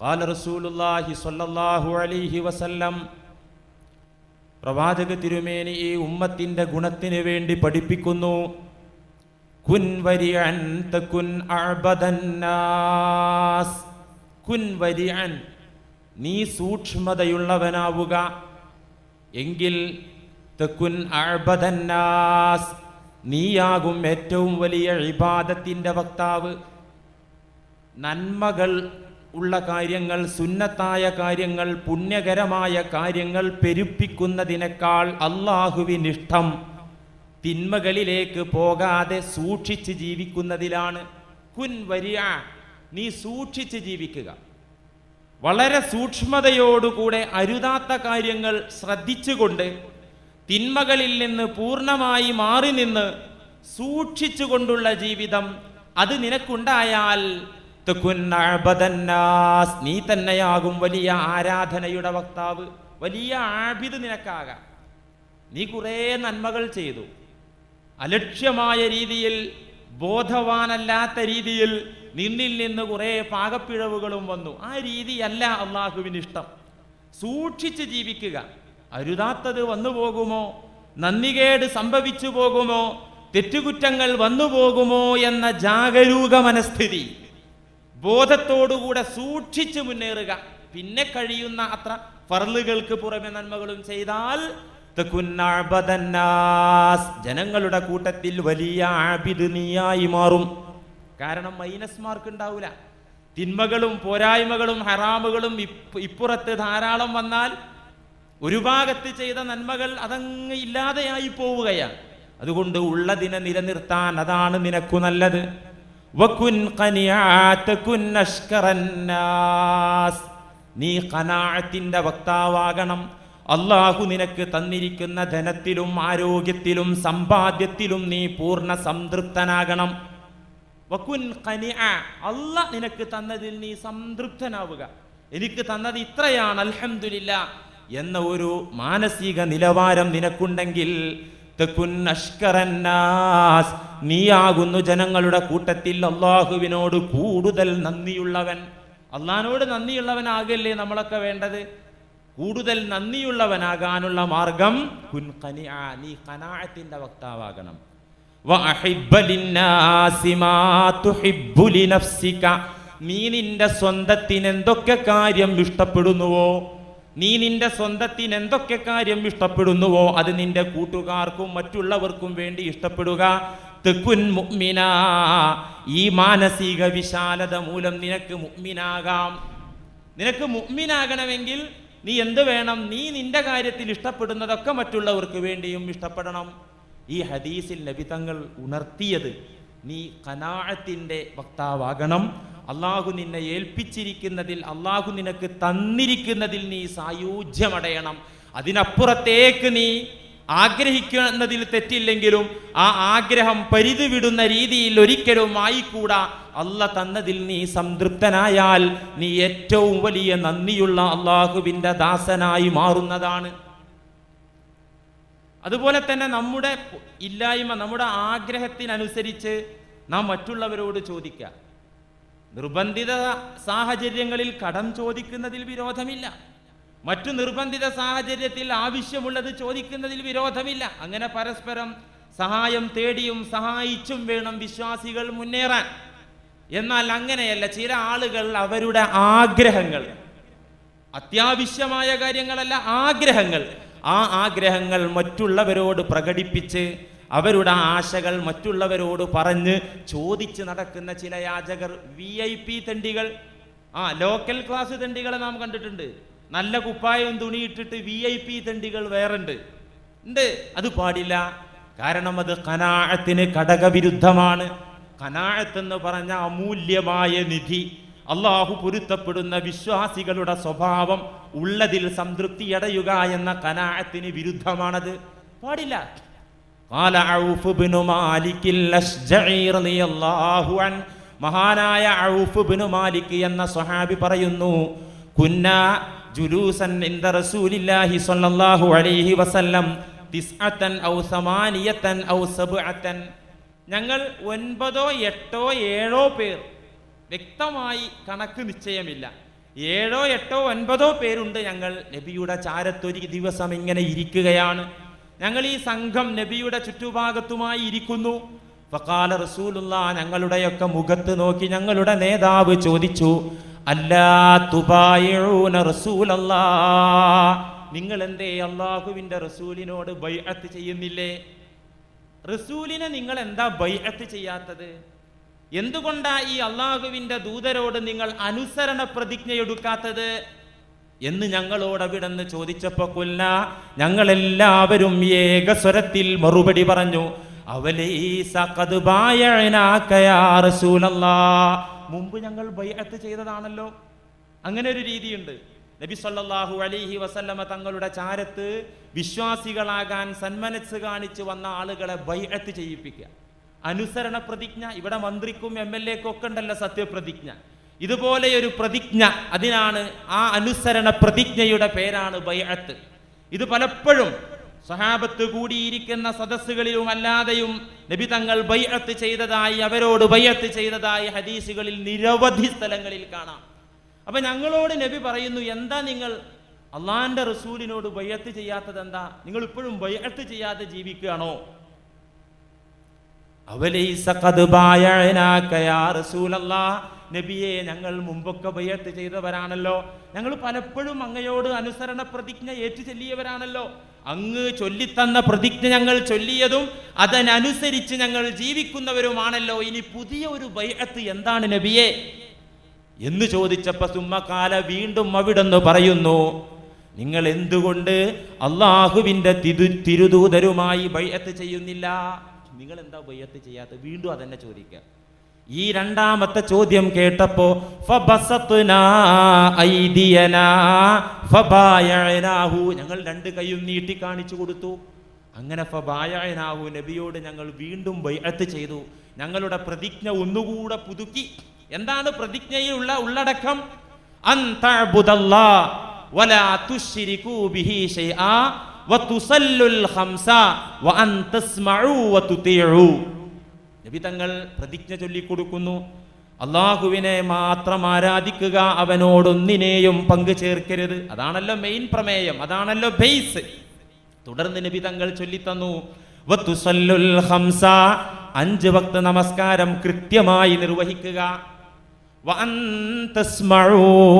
ഖാല റസൂലുള്ളാഹി സ്വല്ലല്ലാഹു അലൈഹി വസല്ലം, പ്രവാചക തിരുമേനി ഈ ഉമ്മത്തിന്റെ ഗുണത്തിന് വേണ്ടി പഠിപ്പിക്കുന്നു, കുൻ വരിഅൻ തകുൻ അഅബദന്നാസ്. കുൻ വരിഅൻ, നീ സൂക്ഷ്മതയുള്ളവനാവുക, എങ്കിൽ തകുൻ അഅബദന്നാസ്, നീയാകും ഏറ്റവും വലിയ ഇബാദത്തിന്റെ വക്താവ്. നന്മകൾ ഉള്ള കാര്യങ്ങൾ, സുന്നത്തായ കാര്യങ്ങൾ, പുണ്യകരമായ കാര്യങ്ങൾ പെരുപ്പിക്കുന്നതിനേക്കാൾ അല്ലാഹുവിനിഷ്ടം തിന്മകളിലേക്ക് പോകാതെ സൂക്ഷിച്ച് ജീവിക്കുന്നതിലാണ്. കുൻ വരിഅ, നീ സൂക്ഷിച്ച് ജീവിക്കുക. വളരെ സൂക്ഷ്മതയോടുകൂടെ അരുതാത്ത കാര്യങ്ങൾ ശ്രദ്ധിച്ചുകൊണ്ട് തിന്മകളിൽ നിന്ന് പൂർണ്ണമായി മാറി നിന്ന് സൂക്ഷിച്ചുകൊണ്ടുള്ള ജീവിതം അത് നിനക്കുണ്ടായാൽ തകുൻ അഅബദന്നാസ്, നീ തന്നെയാകും വലിയ ആരാധനയുടെ വക്താവ്, വലിയ ആബിദ് നിനക്കാകാം. നീ കുറേ നന്മകൾ ചെയ്തു, അലക്ഷ്യമായ രീതിയിൽ, ബോധവാനല്ലാത്ത രീതിയിൽ നിന്നിൽ നിന്ന് കുറേ പാകപ്പിഴവുകളും വന്നു. ആ രീതിയല്ല അള്ളാഹുവിനിഷ്ടം. സൂക്ഷിച്ച് ജീവിക്കുക. അരുതാത്തത് വന്നു പോകുമോ, നന്ദികേട് സംഭവിച്ചു പോകുമോ, തെറ്റുകുറ്റങ്ങൾ വന്നു പോകുമോ എന്ന ജാഗരൂക മനസ്ഥിതി, ബോധത്തോടുകൂടെ സൂക്ഷിച്ച് മുന്നേറുക. പിന്നെ കഴിയുന്ന അത്ര ഫർളുകൾക്ക് പുറമെ നന്മകളും ചെയ്താൽ തകുൻ അഅബദന്നാസ്, ജനങ്ങളുടെ കൂട്ടത്തിൽ വലിയ ആബിദ് നീയായി മാറും. കാരണം മൈനസ് മാർക്ക് ഉണ്ടാവില്ല. തിന്മകളും പോരായ്മകളും ഹറാമുകളും ഇപ്പുറത്ത് ധാരാളം വന്നാൽ ഒരു ഭാഗത്ത് ചെയ്ത നന്മകൾ അതങ്ങ് ഇല്ലാതെയായി പോവുകയാണ്. അതുകൊണ്ട് ഉള്ളതിനെ നിലനിർത്താൻ അതാണ് നിനക്കു നല്ലത്. വകുൻ ഖനിഅത കുൻ അഷ്കറന്നാസ്, നീ ഖനാഅത്തിന്റെ വക്താവാകണം. അല്ലാഹു നിനക്ക് തന്നിരിക്കുന്ന ധനത്തിലും ആരോഗ്യത്തിലും സമ്പാദ്യത്തിലും നീ പൂർണ്ണ സംതൃപ്തനാകണം. വകുൻ ഖനിഅ, അല്ലാഹ് നിനക്ക് തന്നതിൽ നീ സംതൃപ്തനാവുക. എനിക്ക് തന്നത് ഇത്രയാണ്, അൽഹംദുലില്ലാ എന്ന ഒരു മാനസിക നിലവാരം നിനക്കുണ്ടെങ്കിൽ തകുൻ അഷ്കറന്നാസ്, നീയാകുന്നു ജനങ്ങളുടെ കൂട്ടത്തിൽ അള്ളാഹുവിനോട് കൂടുതൽ നന്ദിയുള്ളവൻ. അള്ളാഹിനോട് നന്ദിയുള്ളവനാകല്ലേ നമ്മളൊക്കെ വേണ്ടത്. കൂടുതൽ നന്ദിയുള്ളവനാകാനുള്ള മാർഗം കുൻ ഖനിഅ, നീ ഖനാഅത്തിന്റെ വക്താവാകണം. വഅഹിബ്ബ ലിന്നാസി മാ തുഹിബ്ബു ലിനഫ്സിക, നീ നിന്റെ സ്വന്തത്തിന് എന്തൊക്കെ കാര്യം ഇഷ്ടപ്പെടുന്നുവോ, നീ നിന്റെ സ്വന്തത്തിന് എന്തൊക്കെ കാര്യം ഇഷ്ടപ്പെടുന്നുവോ അത് നിന്റെ കൂട്ടുകാർക്കും മറ്റുള്ളവർക്കും വേണ്ടി ഇഷ്ടപ്പെടുക. തകുൻ മുഅ്മിനാ, ഈ മാനസിക വിശാലത മൂലം നിനക്ക് മുഅ്മിനാകാം. നിനക്ക് മുഅ്മിനാകണമെങ്കിൽ നീ എന്ത് വേണം? നീ നിന്റെ കാര്യത്തിൽ ഇഷ്ടപ്പെടുന്നതൊക്കെ മറ്റുള്ളവർക്ക് വേണ്ടിയും ഇഷ്ടപ്പെടണം. ഈ ഹദീസിൽ നബി തങ്ങൾ ഉണർത്തിയത് നീ ഖനാഅത്തിന്റെ വക്താവാകണം. അള്ളാഹു നിന്നെ ഏൽപ്പിച്ചിരിക്കുന്നതിൽ, അള്ളാഹു നിനക്ക് തന്നിരിക്കുന്നതിൽ നീ സായുജ്യമടയണം. അതിനപ്പുറത്തേക്ക് നീ ആഗ്രഹിക്കുന്നതിൽ തെറ്റില്ലെങ്കിലും ആ ആഗ്രഹം പരിധി വിടുന്ന രീതിയിൽ ഒരിക്കലും ആയിക്കൂടാ. അള്ളാഹ് തന്നതിൽ നീ സംതൃപ്തനായാൽ നീ ഏറ്റവും വലിയ നന്ദിയുള്ള അള്ളാഹുവിൻ്റെ ദാസനായി മാറുന്നതാണ്. അതുപോലെ തന്നെ നമ്മുടെ ഇല്ലായ്മ, നമ്മുടെ ആഗ്രഹത്തിനനുസരിച്ച് നാം മറ്റുള്ളവരോട് ചോദിക്കുക. നിർബന്ധിത സാഹചര്യങ്ങളിൽ കടം ചോദിക്കുന്നതിൽ വിരോധമില്ല. മറ്റു നിർബന്ധിത സാഹചര്യത്തിൽ ആവശ്യമുള്ളത് ചോദിക്കുന്നതിൽ വിരോധമില്ല. അങ്ങനെ പരസ്പരം സഹായം തേടിയും സഹായിച്ചും വേണം വിശ്വാസികൾ മുന്നേറാൻ. എന്നാൽ അങ്ങനെയല്ല, ചില ആളുകൾ അവരുടെ ആഗ്രഹങ്ങൾ, അത്യാവശ്യമായ കാര്യങ്ങളല്ല, ആഗ്രഹങ്ങൾ, ആ ആഗ്രഹങ്ങൾ മറ്റുള്ളവരോട് പ്രകടിപ്പിച്ച് അവരുടെ ആശകൾ മറ്റുള്ളവരോട് പറഞ്ഞ് ചോദിച്ച് നടക്കുന്ന ചില യാചകർ, VIP തെണ്ടികൾ, ലോക്കൽ ക്ലാസ് തെണ്ടികളെ നാം കണ്ടിട്ടുണ്ട്. നല്ല കുപ്പായവും തുണിയിട്ടിട്ട് VIP തെണ്ടികൾ വേറുണ്ട്. അത് പാടില്ല. കാരണം അത് ഖനാഅത്തിന് ഘടകവിരുദ്ധമാണ്. ഖനാഅത്ത് എന്ന് പറഞ്ഞ അമൂല്യമായ നിധി, അള്ളാഹു പൊരുത്തപ്പെടുന്ന വിശ്വാസികളുടെ സ്വഭാവം, ഉള്ളതിൽ സംതൃപ്തിയടയുക എന്ന ഖനാഅത്തിന് വിരുദ്ധമാണത്. പാടില്ല. ഖാല ഔഫ് ഇബ്നു മാലിക് അൽ-അശ്ജഈ റളിയല്ലാഹു അൻഹു, മഹാനായ ഔഫ് ഇബ്നു മാലിക് എന്ന സ്വഹാബി പറയുന്നു, കുന്നാ ജുലൂസൻ ഇൻദ റസൂലില്ലാഹി സ്വല്ലല്ലാഹു അലൈഹി വസല്ലം 9 ഔ 8 ഔ 7, ഞങ്ങൾ 9, 8, 7 പേർ, വ്യക്തമായി കണക്ക് നിശ്ചയമില്ല, 7, 8, 9 പേരുണ്ട്. ഞങ്ങൾ നബിയുടെ ചാരത്തൊരു ദിവസം ഇങ്ങനെ ഇരിക്കുകയാണ്. ഞങ്ങൾ ഈ സംഘം നബിയുടെ ചുറ്റുഭാഗത്തുമായി ഇരിക്കുന്നു. ഫഖാല റസൂലുള്ളാഹ്, ഞങ്ങളുടെയൊക്കെ മുഖത്ത് നോക്കി ഞങ്ങളുടെ നേതാവ് ചോദിച്ചു, അല്ലാ തുബായിഊന റസൂലല്ലാഹ്, നിങ്ങൾ എന്തേ അല്ലാഹുവിന്റെ റസൂലിനോട് ബൈഅത്ത് ചെയ്യുന്നില്ലേ? റസൂലിനെ നിങ്ങൾ എന്താ ബൈഅത്ത് ചെയ്യാത്തത്? എന്തുകൊണ്ടാ ഈ അള്ളാഹുവിന്റെ ദൂതരോട് നിങ്ങൾ അനുസരണ പ്രതിജ്ഞ എടുക്കാത്തത് എന്ന് ഞങ്ങളോട് അവിടെന്ന് ചോദിച്ചപ്പോ കൊല്ല ഞങ്ങളെല്ലാവരും ഏകസ്വരത്തിൽ മറുപടി പറഞ്ഞു, അവലൈസ ഖദ് ബായഅനാക യാ റസൂലല്ലാഹ്, മുമ്പ് ഞങ്ങൾ ബൈഅത്ത് ചെയ്തതാണല്ലോ. അങ്ങനെ ഒരു രീതിയുണ്ട്. നബി സല്ലല്ലാഹു അലൈഹി വസല്ലമ തങ്ങളുടെ ചാരത്ത് വിശ്വാസികളാകാൻ സന്മനസ് കാണിച്ച് വന്ന ആളുകളെ ബൈഅത്ത് ചെയ്യിപ്പിക്കുക, അനുസരണ പ്രതിജ്ഞ. ഇവിടെ മന്ത്രിക്കും MLA ക്കും ഒക്കെ ഉണ്ടല്ലോ സത്യപ്രതിജ്ഞ. ഇതുപോലെ ഒരു പ്രതിജ്ഞ, അതിനാണ് ആ അനുസരണ പ്രതിജ്ഞയുടെ പേരാണ് ബൈഅത്ത്. ഇത് പലപ്പോഴും സഹാബത്ത് കൂടിയിരിക്കുന്ന സദസ്സുകളിലും അല്ലാതെയും നബി തങ്ങൾ ബൈഅത്ത് ചെയ്തതായി, അവരോട് ബൈഅത്ത് ചെയ്തതായി ഹദീസുകളിൽ നിരവധി സ്ഥലങ്ങളിൽ കാണാം. അപ്പൊ ഞങ്ങളോട് നബി പറയുന്നു, എന്താ നിങ്ങൾ അള്ളാഹിന്റെ റസൂലിനോട് ബൈഅത്ത് ചെയ്യാത്തത്? എന്താ നിങ്ങൾ ഇപ്പോഴും ബൈഅത്ത് ചെയ്യാതെ ജീവിക്കുകയാണോ? അവലൈസ ഖദ് ബായഅനാക യാ റസൂലല്ലാഹ്, നബിയെ ഞങ്ങൾ മുമ്പൊക്കെ ബൈഅത്ത് ചെയ്തവരാണല്ലോ, ഞങ്ങൾ പലപ്പോഴും അങ്ങയോട് അനുസരണ പ്രതിജ്ഞ ഏറ്റു ചൊല്ലിയവരാണല്ലോ, അങ്ങ് ചൊല്ലിത്തന്ന പ്രതിജ്ഞ ഞങ്ങൾ ചൊല്ലിയതും അതിനനുസരിച്ച് ഞങ്ങൾ ജീവിക്കുന്നവരുമാണല്ലോ, ഇനി പുതിയ ഒരു ബൈഅത്ത് എന്താണ് നബിയെ എന്ന് ചോദിച്ചപ്പോ സുമ്മക്കാല വീണ്ടും അവിടെന്ന് പറയുന്നു, നിങ്ങൾ എന്തുകൊണ്ട് അള്ളാഹുവിന്റെ തിരുദൂതരുമായി ബൈഅത്ത് ചെയ്യുന്നില്ല? നിങ്ങൾ എന്താ ബൈഅത്ത് ചെയ്യാത്തത്? വീണ്ടും അതന്നെ ചോദിക്കുക. ഈ രണ്ടാമത്തെ ചോദ്യം കേട്ടപ്പോ ഫബസത്നാ ഐദിയനാ ഫബായഅനാഹു, ഞങ്ങൾ രണ്ട് കൈയും നീട്ടി കാണിച്ചു കൊടുത്തു. അങ്ങനെ ഫബായഅനാഹു, നബിയോട് ഞങ്ങൾ വീണ്ടും ബൈഅത്ത് ചെയ്തു. ഞങ്ങളുടെ പ്രതിജ്ഞ ഒന്നുകൂടെ പുതുക്കി. എന്താണ് പ്രതിജ്ഞയിലുള്ള ഉള്ളടക്കം? അൻ തഅബുദല്ലാഹ് വലാ തുശ്രികൂ ബിഹി ശൈആ വതുസല്ലുൽ ഖംസ വഅൻ തസ്മഉ വതുതിഉ. നബി തങ്ങൾ പ്രതിജ്ഞ ചൊല്ലിക്കൊടുക്കുന്നു, അള്ളാഹുവിനെ മാത്രം ആരാധിക്കുക, അവനോടൊന്നിനെയും പങ്കു ചേർക്കരുത്. അതാണല്ലോ മെയിൻ പ്രമേയം, അതാണല്ലോ ബേസ്. തുടർന്ന് നബി തങ്ങൾ ചൊല്ലിത്തന്നു, വതുസല്ലുൽ ഖംസ, 5 വക്ത് നമസ്കാരം കൃത്യമായി നിർവഹിക്കുക. വഅൻ തസ്മഉ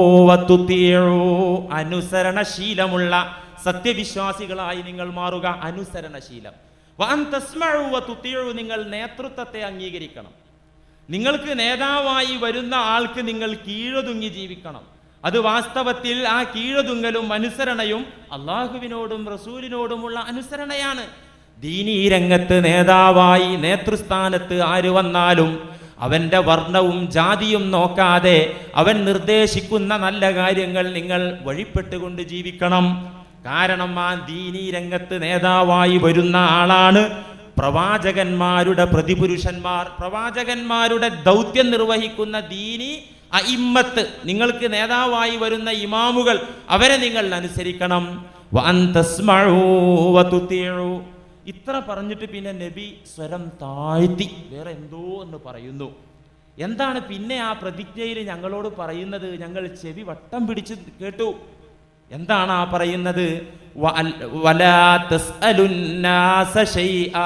വതുതിഉ, അനുസരണശീലമുള്ള സത്യവിശ്വാസികളായി നിങ്ങൾ മാറുക. അനുസരണശീലം. വഅൻ തസ്മഉ വതുതിഉ, നിങ്ങൾ നേതൃത്വത്തെ അംഗീകരിക്കണം. നിങ്ങൾക്ക് നേതാവായി വരുന്ന ആൾക്ക് നിങ്ങൾ കീഴൊതുങ്ങി ജീവിക്കണം. അത് വാസ്തവത്തിൽ ആ കീഴൊതുങ്ങലും അനുസരണയും അള്ളാഹുവിനോടും റസൂലിനോടുമുള്ള അനുസരണയാണ്. ദീനീ രംഗത്ത് നേതാവായി നേതൃസ്ഥാനത്ത് ആര് വന്നാലും അവന്റെ വർണ്ണവും ജാതിയും നോക്കാതെ അവൻ നിർദ്ദേശിക്കുന്ന നല്ല കാര്യങ്ങൾ നിങ്ങൾ വഴിപ്പെട്ടുകൊണ്ട് ജീവിക്കണം. കാരണം ആ ദീനീ രംഗത്ത് നേതാവായി വരുന്ന ആളാണ് പ്രവാചകന്മാരുടെ പ്രതിപുരുഷന്മാർ, പ്രവാചകന്മാരുടെ ദൗത്യം നിർവഹിക്കുന്ന ദീനി അഇമ്മത്ത്. നിങ്ങൾക്ക് നേതാവായി വരുന്ന ഇമാമുകൾ, അവരെ നിങ്ങൾ അനുസരിക്കണം. വഅൻ തസ്മഉ വതുതിഉ. ഇത്ര പറഞ്ഞിട്ട് പിന്നെ നബി സ്വരം താഴ്ത്തി വേറെ എന്തോ എന്ന് പറയുന്നു. എന്താണ് പിന്നെ ആ പ്രതിജ്ഞയിൽ ഞങ്ങളോട് പറയുന്നത്? ഞങ്ങൾ ചെവി വട്ടം പിടിച്ച് കേട്ടു. എന്താണ് ആ പറയുന്നത്? വലാ തസ്അലുന്നാസ ശൈആ.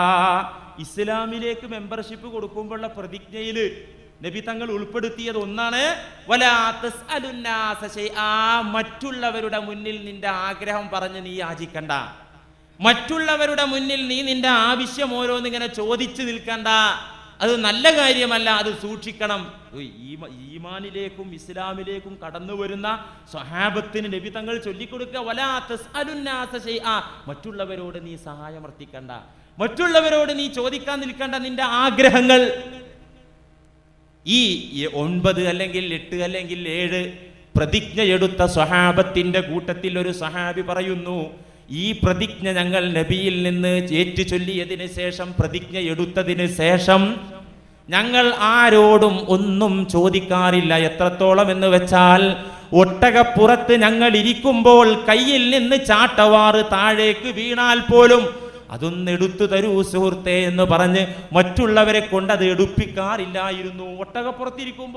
ഇസ്ലാമിലേക്ക് മെമ്പർഷിപ്പ് കൊടുക്കുമ്പോഴുള്ള പ്രതിജ്ഞയിൽ നബി തങ്ങൾ ഉൾപ്പെടുത്തിയത് ഒന്നാണ്, വലാ തസ്അലുന്നാസ ശൈആ, മറ്റുള്ളവരുടെ മുന്നിൽ നിന്റെ ആഗ്രഹം പറഞ്ഞ് നീ യാചിക്കണ്ട, മറ്റുള്ളവരുടെ മുന്നിൽ നീ നിന്റെ ആവശ്യം ഓരോന്നിങ്ങനെ ചോദിച്ചു നിൽക്കണ്ട. അത് നല്ല കാര്യമല്ല, അത് സൂക്ഷിക്കണം. ഈമാനിലേക്കും ഇസ്ലാമിലേക്കും കടന്നു വരുന്ന സ്വഹാബത്തിന് നബി തങ്ങൾ ചൊല്ലിക്കൊടുക്കുക, വലാ തസ്അലുന്നാസ ശൈആ, മറ്റുള്ളവരോട് നീ സഹായം അർത്ഥിക്കണ്ട, മറ്റുള്ളവരോട് നീ ചോദിക്കാൻ നിൽക്കണ്ട നിന്റെ ആഗ്രഹങ്ങൾ. ഈ 9 അല്ലെങ്കിൽ 8 അല്ലെങ്കിൽ 7 പ്രതിജ്ഞ എടുത്ത സ്വഹാബത്തിന്റെ കൂട്ടത്തിൽ ഒരു സ്വഹാബി പറയുന്നു, ഈ പ്രതിജ്ഞ ഞങ്ങൾ നബിയിൽ നിന്ന് ഏറ്റു ചൊല്ലിയതിന് ശേഷം, പ്രതിജ്ഞ എടുത്തതിന് ശേഷം ഞങ്ങൾ ആരോടും ഒന്നും ചോദിക്കാറില്ല. എത്രത്തോളം എന്ന് വെച്ചാൽ, ഒട്ടകപ്പുറത്ത് ഞങ്ങൾ ഇരിക്കുമ്പോൾ കയ്യിൽ നിന്ന് ചാട്ടവാറ് താഴേക്ക് വീണാൽ പോലും അതൊന്ന് എടുത്തു തരൂ സുഹൃത്തെ എന്ന് പറഞ്ഞ് മറ്റുള്ളവരെ കൊണ്ട് അത് എടുപ്പിക്കാറില്ലായിരുന്നു. ഒട്ടകപ്പുറത്തിരിക്കുമ്പോൾ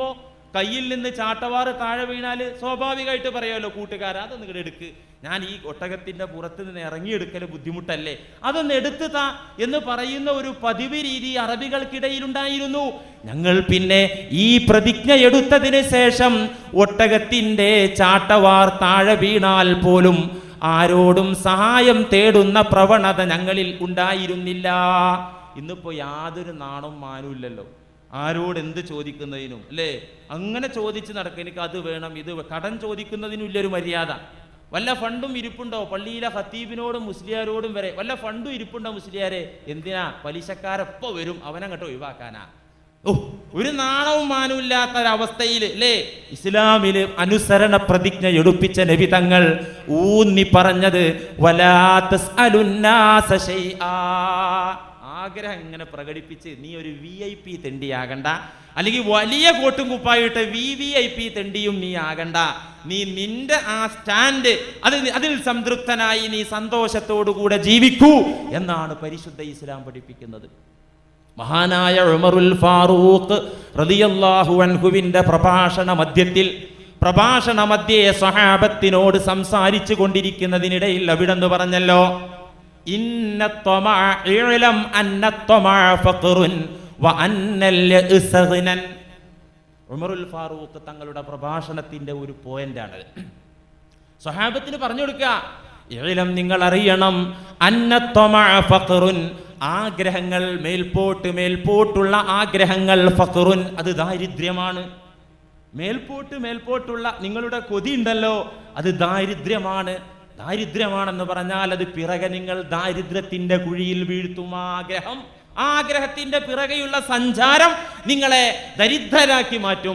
കയ്യിൽ നിന്ന് ചാട്ടവാറ് താഴെ വീണാൽ സ്വാഭാവികമായിട്ട് പറയുമല്ലോ കൂട്ടുകാരാ അതൊന്ന് ഇങ്ങോട്ട് എടുക്ക്, ഞാൻ ഈ ഒട്ടകത്തിൻ്റെ പുറത്ത് നിന്ന് ഇറങ്ങിയെടുക്കൽ ബുദ്ധിമുട്ടല്ലേ, അതൊന്ന് എടുത്തു താ എന്ന് പറയുന്ന ഒരു പതിവ് രീതി അറബികൾക്കിടയിലുണ്ടായിരുന്നു. ഞങ്ങൾ പിന്നെ ഈ പ്രതിജ്ഞ എടുത്തതിന് ശേഷം ഒട്ടകത്തിൻ്റെ ചാട്ടവാർ താഴെ വീണാൽ പോലും ആരോടും സഹായം തേടുന്ന പ്രവണത ഞങ്ങളിൽ ഉണ്ടായിരുന്നില്ല. ഇന്നിപ്പോൾ യാതൊരു നാണവും മാനുമില്ലല്ലോ ആരോട് എന്ത് ചോദിക്കുന്നതിനും, അല്ലേ? അങ്ങനെ ചോദിച്ച് നടക്കുക, എനിക്ക് അത് വേണം ഇത് കടം ചോദിക്കുന്നതിനും ഇല്ലൊരു മര്യാദ. വല്ല ഫണ്ടും ഇരിപ്പുണ്ടോ? പള്ളിയിലെ ഖത്തീബിനോടും മുസ്ലിയാരോടും വരെ വല്ല ഫണ്ടും ഇരിപ്പുണ്ടോ മുസ്ലിയാരെ? എന്തിനാ? പലിശക്കാരെപ്പോൾ വരും, അവനങ്ങോട്ട് ഒഴിവാക്കാനാ. ഒരു നാണവും മാനവുമില്ലാത്തൊരവസ്ഥയിൽ അല്ലേ ഇസ്ലാമില് അനുസരണ പ്രതിജ്ഞ എടുപ്പിച്ച നബി തങ്ങൾ ഊന്നി പറഞ്ഞത് വലാ തസ്അലുന്നാസ ശൈആ. ആഗ്രഹം ഇങ്ങനെ പ്രകടിപ്പിച്ച് നീ ഒരു VIP തെണ്ടിയാകണ്ട, അല്ലെങ്കിൽ വലിയ കോട്ടും കുപ്പായിട്ട് VVIP തെണ്ടിയും നീ ആകണ്ട. നീ നിന്റെ ആ സ്റ്റാൻഡ് അതിൽ സംതൃപ്തനായി നീ സന്തോഷത്തോടുകൂടെ ജീവിക്കൂ എന്നാണ് പരിശുദ്ധ ഇസ്ലാം പഠിപ്പിക്കുന്നത്. മഹാനായ ഉമറുൽ ഫാറൂഖ് റളിയല്ലാഹു അൻഹുവിന്റെ പ്രഭാഷണ മധ്യേ സ്വഹാബത്തിനോട് സംസാരിച്ചു കൊണ്ടിരിക്കുന്നതിനിടയിൽ അവിടെന്ന് പറഞ്ഞല്ലോ, ഇന്ന ത്വമഅ ഇഅ്ലം അന്ന ത്വമഅ ഫഖറുൻ വ അന്നൽ യഅ്സഗ്നൻ. ഉമറുൽ ഫാറൂഖ് തങ്ങളുടെ പ്രഭാഷണത്തിന്റെ ഒരു പോയിന്റാണ് സ്വഹാബത്തിന് പറഞ്ഞു കൊടുക്കുക. ഇഅ്ലം, നിങ്ങൾ അറിയണം, അന്ന ത്വമഅ ഫഖറുൻ, ആഗ്രഹങ്ങൾ മേൽപോട്ടുള്ള ആഗ്രഹങ്ങൾ, ഫഖറുൻ, അത് ദാരിദ്ര്യമാണ്. മേൽപോട്ടുള്ള നിങ്ങളുടെ കൊതി ഉണ്ടല്ലോ, അത് ദാരിദ്ര്യമാണെന്ന് പറഞ്ഞാൽ അത് പിറകെ നിങ്ങൾ ദാരിദ്ര്യത്തിന്റെ കുഴിയിൽ വീഴ്ത്തും. ആഗ്രഹത്തിന്റെ പിറകെയുള്ള സഞ്ചാരം നിങ്ങളെ ദരിദ്രരാക്കി മാറ്റും.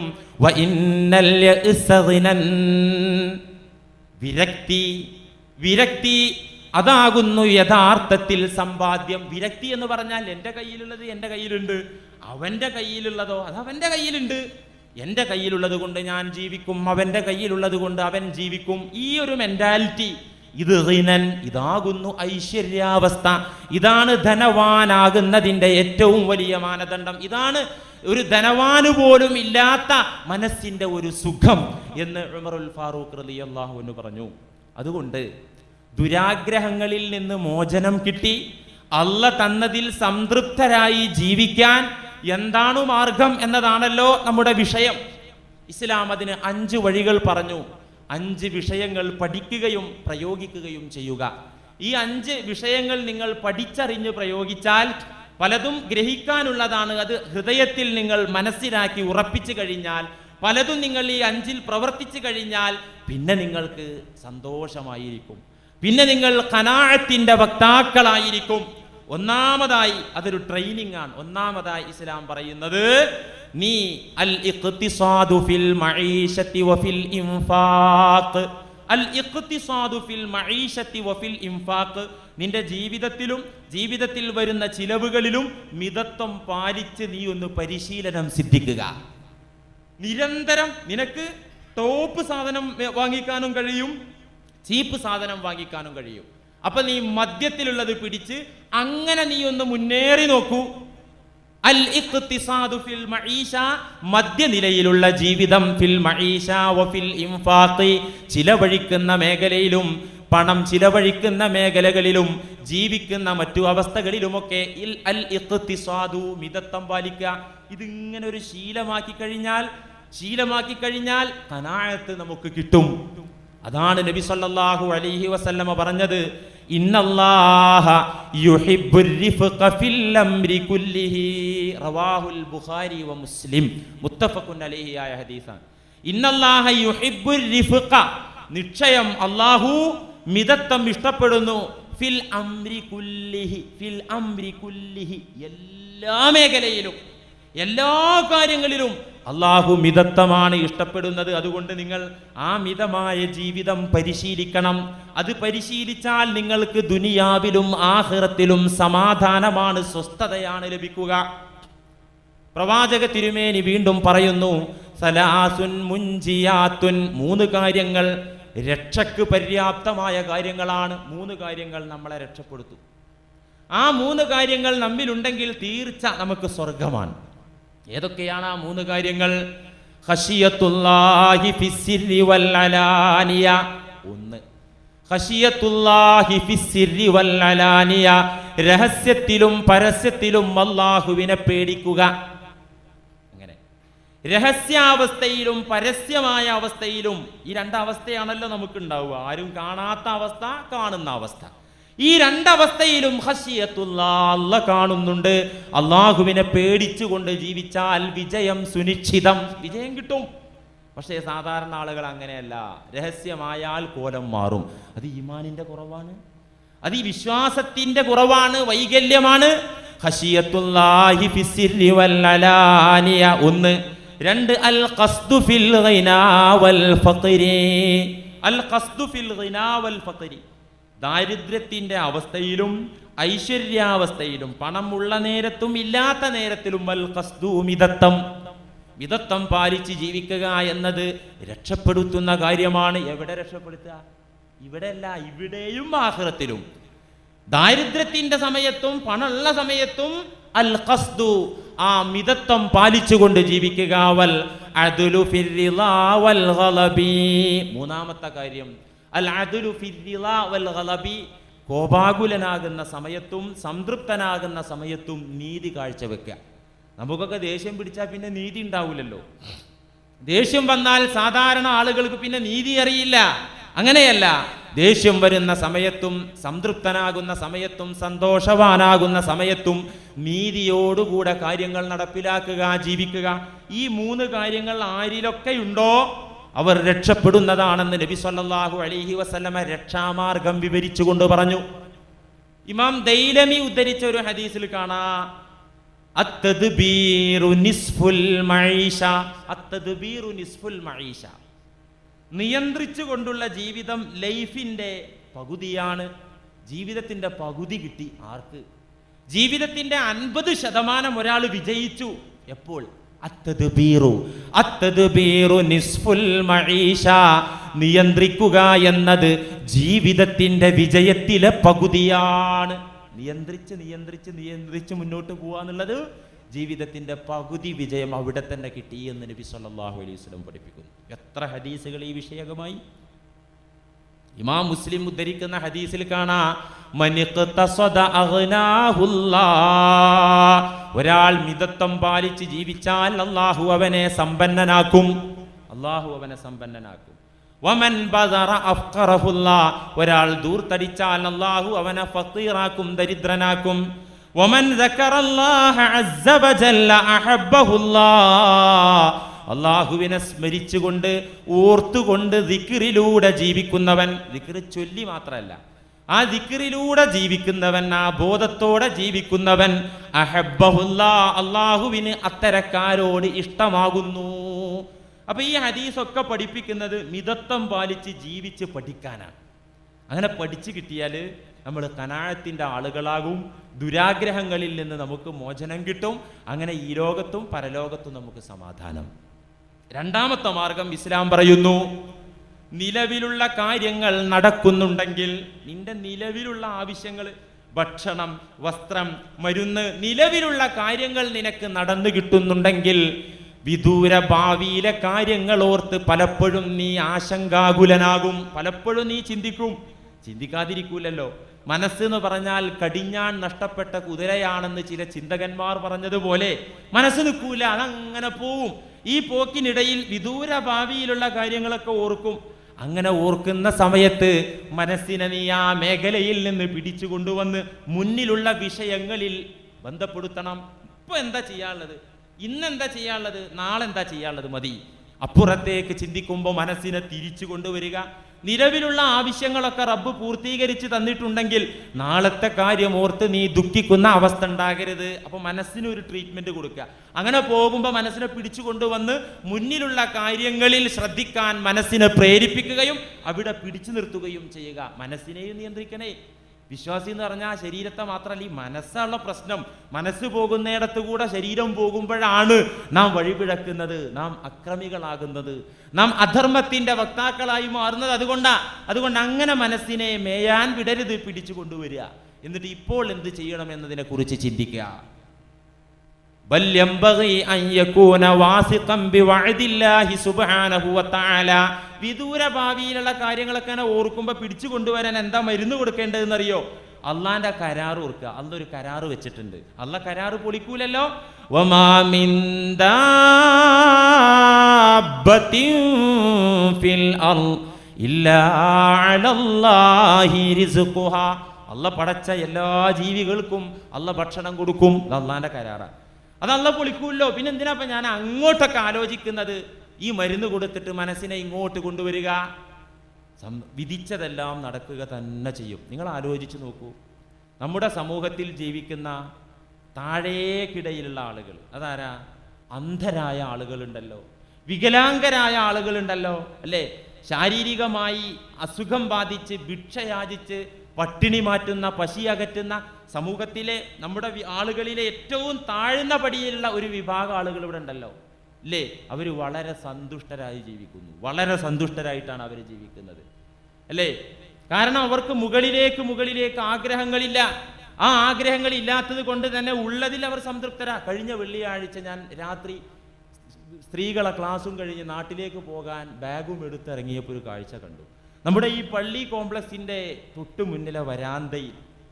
വിരക്തി അതാകുന്നു യഥാർത്ഥത്തിൽ സമ്പാദ്യം. വിരക്തി എന്ന് പറഞ്ഞാൽ എൻ്റെ കയ്യിലുള്ളത് എൻ്റെ കയ്യിലുണ്ട്, അവൻ്റെ കയ്യിലുള്ളതോ അത് അവൻ്റെ കയ്യിലുണ്ട്. എൻ്റെ കയ്യിലുള്ളത് കൊണ്ട് ഞാൻ ജീവിക്കും, അവൻ്റെ കയ്യിലുള്ളത് കൊണ്ട് അവൻ ജീവിക്കും. ഈ ഒരു മെന്റാലിറ്റി, ഇത് ഗിനൻ, ഇതാകുന്നു ഐശ്വര്യാവസ്ഥ. ഇതാണ് ധനവാനാകുന്നതിൻ്റെ ഏറ്റവും വലിയ മാനദണ്ഡം. ഇതാണ് ഒരു ധനവാന് പോലും ഇല്ലാത്ത മനസ്സിൻ്റെ ഒരു സുഖം എന്ന് ഉമറുൽ ഫാറൂഖ് റളിയല്ലാഹു അൻഹു പറഞ്ഞു. അതുകൊണ്ട് ദുരാഗ്രഹങ്ങളിൽ നിന്ന് മോചനം കിട്ടി അല്ല തന്നതിൽ സംതൃപ്തരായി ജീവിക്കാൻ എന്താണ് മാർഗം എന്നതാണല്ലോ നമ്മുടെ വിഷയം. ഇസ്ലാം അതിന് 5 വഴികൾ പറഞ്ഞു. 5 വിഷയങ്ങൾ പഠിക്കുകയും പ്രയോഗിക്കുകയും ചെയ്യുക. ഈ 5 വിഷയങ്ങൾ നിങ്ങൾ പഠിച്ചറിഞ്ഞ് പ്രയോഗിച്ചാൽ പലതും ഗ്രഹിക്കാനുള്ളതാണ്. അത് ഹൃദയത്തിൽ നിങ്ങൾ മനസ്സിലാക്കി ഉറപ്പിച്ചു കഴിഞ്ഞാൽ, പലതും നിങ്ങൾ ഈ 5ൽ പ്രവർത്തിച്ചു കഴിഞ്ഞാൽ പിന്നെ നിങ്ങൾക്ക് സന്തോഷമായിരിക്കും, പിന്നെ നിങ്ങൾ ഖനാഅത്തിന്റെ വക്താക്കളായിരിക്കും. ഒന്നാമതായി അതൊരു ട്രെയിനിങ് ആണ്. ഒന്നാമതായി ഇസ്ലാം പറയുന്നത് നീ അൽ ഇഖ്തിസാദു ഫിൽ മഈശത്തി വഫിൽ ഇൻഫാഖ്. അൽ ഇഖ്തിസാദു ഫിൽ മഈശത്തി വഫിൽ ഇൻഫാഖ്, നിന്റെ ജീവിതത്തിൽ വരുന്ന ചിലവുകളിലും മിതത്വം പാലിച്ച് നീ ഒന്ന് പരിശീലനം സിദ്ധിക്കുക. നിരന്തരം നിനക്ക് ടോപ്പ് സാധനം വാങ്ങിക്കാനും കഴിയും, ചീപ്പ് സാധനം വാങ്ങിക്കാനും കഴിയും. അപ്പൊ നീ മധ്യത്തിലുള്ളത് പിടിച്ച് അങ്ങനെ നീ ഒന്ന് മുന്നേറി നോക്കൂ. അൽ ഇഖ്തിസാദു ഫിൽ മഈശ, മധ്യനിലയിലുള്ള ജീവിതം, ഫിൽ മഈശ വഫിൽ ഇൻഫാഖി, ചിലവഴിക്കുന്ന മേഖലയിലും പണം ചിലവഴിക്കുന്ന മേഖലകളിലും ജീവിക്കുന്ന മറ്റു അവസ്ഥകളിലുമൊക്കെ അൽ ഇഖ്തിസാദു, മിതത്വം പാലിക്കുക. ഇതിങ്ങനെ ഒരു ശീലമാക്കി കഴിഞ്ഞാൽ ഖനാഅത്ത് നമുക്ക് കിട്ടും. അതാണ് നബി സല്ലല്ലാഹു അലൈഹി വസല്ലമ പറഞ്ഞത്, ഇന്നല്ലാഹ യുഹിബ്ബുർ റിഫ്ഖ ഫിൽ അംരി കുല്ലിഹി. റവാഹുൽ ബുഖാരി വ മുസ്ലിം, മുത്തഫഖുൻ അലൈഹി ആയ ഹദീസാണ്. ഇന്നല്ലാഹ യുഹിബ്ബുർ റിഫ്ഖ, നിശ്ചയം അല്ലാഹു മിതത്വം ഇഷ്ടപ്പെടുന്നു. ഫിൽ അംരി കുല്ലിഹി, എല്ലാ മേഖലയിലും എല്ലാ കാര്യങ്ങളിലും അല്ലാഹു മിതത്വമാണ് ഇഷ്ടപ്പെടുന്നത്. അതുകൊണ്ട് നിങ്ങൾ ആ മിതമായ ജീവിതം പരിശീലിക്കണം. അത് പരിശീലിച്ചാൽ നിങ്ങൾക്ക് ദുനിയാവിലും ആഖിറത്തിലും സമാധാനമാണ്, സ്വസ്ഥതയാണ് ലഭിക്കുക. പ്രവാചക തിരുമേനി വീണ്ടും പറയുന്നു, സലാസുൻ മുൻജിയാത്തുൻ, 3 കാര്യങ്ങൾ രക്ഷയ്ക്ക് പര്യാപ്തമായ കാര്യങ്ങളാണ്. 3 കാര്യങ്ങൾ നമ്മളെ രക്ഷപ്പെടുത്തും. ആ 3 കാര്യങ്ങൾ നമ്മിലുണ്ടെങ്കിൽ തീർച്ച നമുക്ക് സ്വർഗമാണ്. ഏതൊക്കെയാണ് ആ 3 കാര്യങ്ങൾ? ഖശിയത്തുല്ലാഹി ഫിസ്സിരി വൽ അലാനിയ. ഒന്ന്, ഖശിയത്തുല്ലാഹി ഫിസ്സിരി വൽ അലാനിയ, രഹസ്യത്തിലും പരസ്യത്തിലും അല്ലാഹുവിനെ പേടിക്കുക. അങ്ങനെ രഹസ്യാവസ്ഥയിലും പരസ്യമായ അവസ്ഥയിലും ഈ രണ്ടവസ്ഥയാണല്ലോ നമുക്ക് ഉണ്ടാവുക. ആരും കാണാത്ത അവസ്ഥ, കാണുന്ന അവസ്ഥ. ഈ രണ്ടവസ്ഥയിലും ഖശിയത്തുല്ലാഹ്, അല്ലാഹ് കാണുന്നുണ്ട്. അല്ലാഹുവിനെ പേടിച്ചുകൊണ്ട് ജീവിച്ചാൽ വിജയം സുനിശ്ചിതം, വിജയം കിട്ടും. പക്ഷേ സാധാരണ ആളുകൾ അങ്ങനെയല്ല. രഹസ്യമായാൽ കോലം മാറും. അത് ഈമാനിന്റെ കുറവാണ്, അത് ഈ വിശ്വാസത്തിന്റെ കുറവാണ്, വൈകല്യമാണ്. ഖശിയത്തുല്ലാഹി ഫിസ്സിരി വൽ അലാനിയ. ഒന്ന്. രണ്ട്, അൽ ഖസ്ദു ഫിൽ ഗിനാ വൽ ഫഖരി. അൽ ഖസ്ദു ഫിൽ ഗിനാ വൽ ഫഖരി, ദാരിദ്ര്യത്തിന്റെ അവസ്ഥയിലും ഐശ്വര്യാവസ്ഥയിലും, പണമുള്ള നേരത്തും ഇല്ലാത്ത നേരത്തിലും, അൽ ഖസ്ദു മിതത്വം, മിതത്വം പാലിച്ച് ജീവിക്കുക എന്നത് രക്ഷപ്പെടുത്തുന്ന കാര്യമാണ്. എവിടെ രക്ഷപ്പെടുത്തുക? ഇവിടെയല്ല, ഇവിടെയും ആഖിറത്തിലും. ദാരിദ്ര്യത്തിന്റെ സമയത്തും പണമുള്ള സമയത്തും അൽ ഖസ്ദു, ആ മിതത്വം പാലിച്ചുകൊണ്ട് ജീവിക്കുക. വൽ അദ്ലു ഫിർ റിളാ വൽ ഗളബി. മൂന്നാമത്തെ കാര്യം അൽ അദ്ലു ഫിർ റിളാ വൽ ഗളബി, കോപാകുലനാകുന്ന സമയത്തും സംതൃപ്തനാകുന്ന സമയത്തും നീതി കാഴ്ചവെക്കുക. നമുക്കൊക്കെ ദേഷ്യം പിടിച്ചാൽ പിന്നെ നീതി ഉണ്ടാവില്ലല്ലോ. ദേഷ്യം വന്നാൽ സാധാരണ ആളുകൾക്ക് പിന്നെ നീതി അറിയില്ല. അങ്ങനെയല്ല, ദേഷ്യം വരുന്ന സമയത്തും സംതൃപ്തനാകുന്ന സമയത്തും സന്തോഷവാനാകുന്ന സമയത്തും നീതിയോടുകൂടെ കാര്യങ്ങൾ നടപ്പിലാക്കുക, ജീവിക്കുക. ഈ മൂന്ന് കാര്യങ്ങൾ ആരിലൊക്കെയുണ്ടോ അവർ രക്ഷപ്പെടുന്നതാണെന്ന് നബി സല്ലല്ലാഹു അലൈഹി വസല്ലമ രക്ഷാമാർഗം വിവരിച്ചുകൊണ്ട് പറഞ്ഞു. ഇമാം ദൈലമി ഉദ്ധരിച്ച ഒരു ഹദീസിൽ കാണാം, അത്തദ്ബീറു നിസ്ഫുൽ മഈഷ. അത്തദ്ബീറു നിസ്ഫുൽ മഈഷ, നിയന്ത്രിച്ചു കൊണ്ടുള്ള ജീവിതം ലൈഫിന്റെ പകുതിയാണ്. ജീവിതത്തിന്റെ പകുതി കിട്ടി ആർക്ക്? ജീവിതത്തിന്റെ 50% ഒരാൾ വിജയിച്ചു. എപ്പോൾ? അത്തദ്ബീറു, അത്തദ്ബീറു നിസ്ഫുൽ മഈഷ, നിയന്ത്രിക്കുക എന്നത് ജീവിതത്തിന്റെ വിജയത്തിലെ പകുതിയാണ്. നിയന്ത്രിച്ച് നിയന്ത്രിച്ച് നിയന്ത്രിച്ച് മുന്നോട്ട് പോവാന്നുള്ളത് ജീവിതത്തിന്റെ പകുതി വിജയം അവിടെ തന്നെ കിട്ടി എന്ന് നബി സല്ലല്ലാഹു അലൈഹി വസല്ലം പഠിപ്പിക്കുന്നു. എത്ര ഹദീസുകൾ ഈ വിഷയകമായി. ഇമാം മുസ്ലിം ഉദ്ധരിക്കുന്ന ഹദീസിൽ കാണാം, മനിഖ്തസദ അഗ്നാഹുല്ലാഹ്, ഒരാൾ മിതത്വം പാലിച്ച് ജീവിച്ചാൽ അല്ലാഹു അവനെ സമ്പന്നനാക്കും. അല്ലാഹു അവനെ സമ്പന്നനാക്കും. വമൻ ബദറ അഫ്ഖറഹുല്ലാഹ്, ഒരാൾ ദൂർത്തടിച്ചാൽ അല്ലാഹു അവനെ ഫഖീറാക്കും, ദരിദ്രനാക്കും. വമൻ ദക്കറല്ലാഹ അസ്സ വജല്ല അഹബ്ബഹുല്ലാഹ്, അല്ലാഹുവിനെ സ്മരിച്ചുകൊണ്ട് ഓർത്തുകൊണ്ട് ദിക്റിലൂടെ ജീവിക്കുന്നവൻ, ദിക്ർ ചൊല്ലി മാത്രമല്ല, ആ ദിക്റിലൂടെ ജീവിക്കുന്നവൻ, ആ ബോധത്തോടെ ജീവിക്കുന്നവൻ, അഹബ്ബഹുല്ലാഹ്, അല്ലാഹുവിന് അത്തരക്കാരോട് ഇഷ്ടമാകുന്നു. അപ്പൊ ഈ ഹദീസൊക്കെ പഠിപ്പിക്കുന്നത് മിതത്വം പാലിച്ച് ജീവിച്ച് പഠിക്കാനാണ്. അങ്ങനെ പഠിച്ചു കിട്ടിയാൽ നമ്മൾ ഖനാഅത്തിന്റെ ആളുകളാകും. ദുരാഗ്രഹങ്ങളിൽ നിന്ന് നമുക്ക് മോചനം കിട്ടും. അങ്ങനെ ഈ ലോകത്തും പരലോകത്തും നമുക്ക് സമാധാനം. രണ്ടാമത്തെ മാർഗം ഇസ്ലാം പറയുന്നു, നിലവിലുള്ള കാര്യങ്ങൾ നടക്കുന്നുണ്ടെങ്കിൽ, നിന്റെ നിലവിലുള്ള ആവശ്യങ്ങൾ, ഭക്ഷണം, വസ്ത്രം, മരുന്ന്, നിലവിലുള്ള കാര്യങ്ങൾ നിനക്ക് നടന്നു കിട്ടുന്നുണ്ടെങ്കിൽ, വിദൂര ഭാവിയിലെ കാര്യങ്ങൾ ഓർത്ത് പലപ്പോഴും നീ ആശങ്കാകുലനാകും. പലപ്പോഴും നീ ചിന്തിക്കും. ചിന്തിക്കാതിരിക്കൂലല്ലോ. മനസ്സെന്ന് പറഞ്ഞാൽ കടിഞ്ഞാൺ നഷ്ടപ്പെട്ട കുതിരയാണെന്ന് ചില ചിന്തകന്മാർ പറഞ്ഞതുപോലെ മനസ്സ് നിൽക്കൂല, അതങ്ങനെ പോവും. ഈ പോക്കിനിടയിൽ വിദൂര ഭാവിയിലുള്ള കാര്യങ്ങളൊക്കെ ഓർക്കും. അങ്ങനെ ഓർക്കുന്ന സമയത്ത് മനസ്സിനെ നീ ആ മേഖലയിൽ നിന്ന് പിടിച്ചു കൊണ്ടുവന്ന് മുന്നിലുള്ള വിഷയങ്ങളിൽ ബന്ധപ്പെടുത്തണം. ഇപ്പൊ എന്താ ചെയ്യാനുള്ളത്, ഇന്നെന്താ ചെയ്യാനുള്ളത്, നാളെ എന്താ ചെയ്യാനുള്ളത് മതി. അപ്പുറത്തേക്ക് ചിന്തിക്കുമ്പോൾ മനസ്സിനെ തിരിച്ചു കൊണ്ടുവരിക. നിലവിലുള്ള ആവശ്യങ്ങളൊക്കെ റബ്ബ് പൂർത്തീകരിച്ച് തന്നിട്ടുണ്ടെങ്കിൽ നാളത്തെ കാര്യം ഓർത്ത് നീ ദുഃഖിക്കുന്ന അവസ്ഥ ഉണ്ടാകരുത്. അപ്പൊ മനസ്സിന് ഒരു ട്രീറ്റ്മെന്റ് കൊടുക്കുക. അങ്ങനെ പോകുമ്പോൾ മനസ്സിനെ പിടിച്ചു കൊണ്ടുവന്ന് മുന്നിലുള്ള കാര്യങ്ങളിൽ ശ്രദ്ധിക്കാൻ മനസ്സിനെ പ്രേരിപ്പിക്കുകയും അവിടെ പിടിച്ചു നിർത്തുകയും ചെയ്യുക. മനസ്സിനെയും നിയന്ത്രിക്കണേ. വിശ്വാസി എന്ന് പറഞ്ഞാൽ ശരീരത്തെ മാത്രമല്ല, ഈ മനസ്സുള്ള പ്രശ്നം. മനസ്സ് പോകുന്നിടത്ത് കൂടെ ശരീരം പോകുമ്പോഴാണ് നാം വഴിപിഴക്കുന്നത്, നാം അക്രമികളാകുന്നത്, നാം അധർമ്മത്തിന്റെ വക്താക്കളായി മാറുന്നത്. അതുകൊണ്ട് അങ്ങനെ മനസ്സിനെ മേയാൻ വിടരുത്, പിടിച്ചു കൊണ്ടുവരിക. എന്നിട്ട് ഇപ്പോൾ എന്ത് ചെയ്യണം എന്നതിനെ കുറിച്ച് ചിന്തിക്കുക. ബൽ യംബഗി അൻ യകൂന വാസിഖൻ ബിവഅദില്ലാഹി സുബ്ഹാനഹു വതആല. വിദൂര ഭാവിയിലുള്ള കാര്യങ്ങളൊക്കെ ഓർക്കുമ്പോൾ പിടിച്ചു കൊണ്ടുവരാൻ എന്താ മരുന്ന് കൊടുക്കേണ്ടതെന്നറിയോ? അള്ളാന്റെ കരാറ് ഓർക്കുക. അള്ള ഒരു കരാറ് വെച്ചിട്ടുണ്ട്. അള്ള കരാറ് പൊളിക്കൂലല്ലോ. വമാ മിൻ ദാബത്തിൻ ഫിൽ അർള് ഇല്ലാ അലല്ലാഹി റിസ്ഖുഹാ. അള്ള പടച്ച എല്ലാ ജീവികൾക്കും അള്ള ഭക്ഷണം കൊടുക്കും. അള്ളാന്റെ കരാറാ. അത് അള്ള പൊളിക്കൂല്ലോ. പിന്നെ എന്തിനാ ഇപ്പൊ ഞാൻ അങ്ങോട്ടൊക്കെ ആലോചിക്കുന്നത്? ഈ മരുന്ന് കൊടുത്തിട്ട് മനസ്സിനെ ഇങ്ങോട്ട് കൊണ്ടുവരിക. വിധിച്ചതെല്ലാം നടക്കുക തന്നെ ചെയ്യും. നിങ്ങൾ ആലോചിച്ച് നോക്കൂ. നമ്മുടെ സമൂഹത്തിൽ ജീവിക്കുന്ന താഴേക്കിടയിലുള്ള ആളുകൾ, അതാരാ? അന്ധരായ ആളുകളുണ്ടല്ലോ, വികലാംഗരായ ആളുകളുണ്ടല്ലോ, അല്ലേ? ശാരീരികമായി അസുഖം ബാധിച്ച് ഭിക്ഷയാചിച്ച് പട്ടിണി മാറ്റുന്ന, പശി അകറ്റുന്ന സമൂഹത്തിലെ നമ്മുടെ ആളുകളിലെ ഏറ്റവും താഴ്ന്ന പടിയിലുള്ള ഒരു വിഭാഗം ആളുകൾ ഇവിടെ ഉണ്ടല്ലോ, അല്ലേ? അവർ വളരെ സന്തുഷ്ടരായി ജീവിക്കുന്നു. വളരെ സന്തുഷ്ടരായിട്ടാണ് അവർ ജീവിക്കുന്നത്, അല്ലേ? കാരണം അവർക്ക് മുകളിലേക്ക് ആഗ്രഹങ്ങളില്ല. ആ ആഗ്രഹങ്ങൾ ഇല്ലാത്തത് കൊണ്ട് തന്നെ ഉള്ളതിൽ അവർ സംതൃപ്തരാ. കഴിഞ്ഞ വെള്ളിയാഴ്ച ഞാൻ രാത്രി സ്ത്രീകളെ ക്ലാസ്സും കഴിഞ്ഞ് നാട്ടിലേക്ക് പോകാൻ ബാഗും എടുത്തിറങ്ങിയപ്പോൾ ഒരു കാഴ്ച കണ്ടു. നമ്മുടെ ഈ പള്ളി കോംപ്ലക്സിൻ്റെ തൊട്ടു മുന്നിലെ വരാന്തയിൽ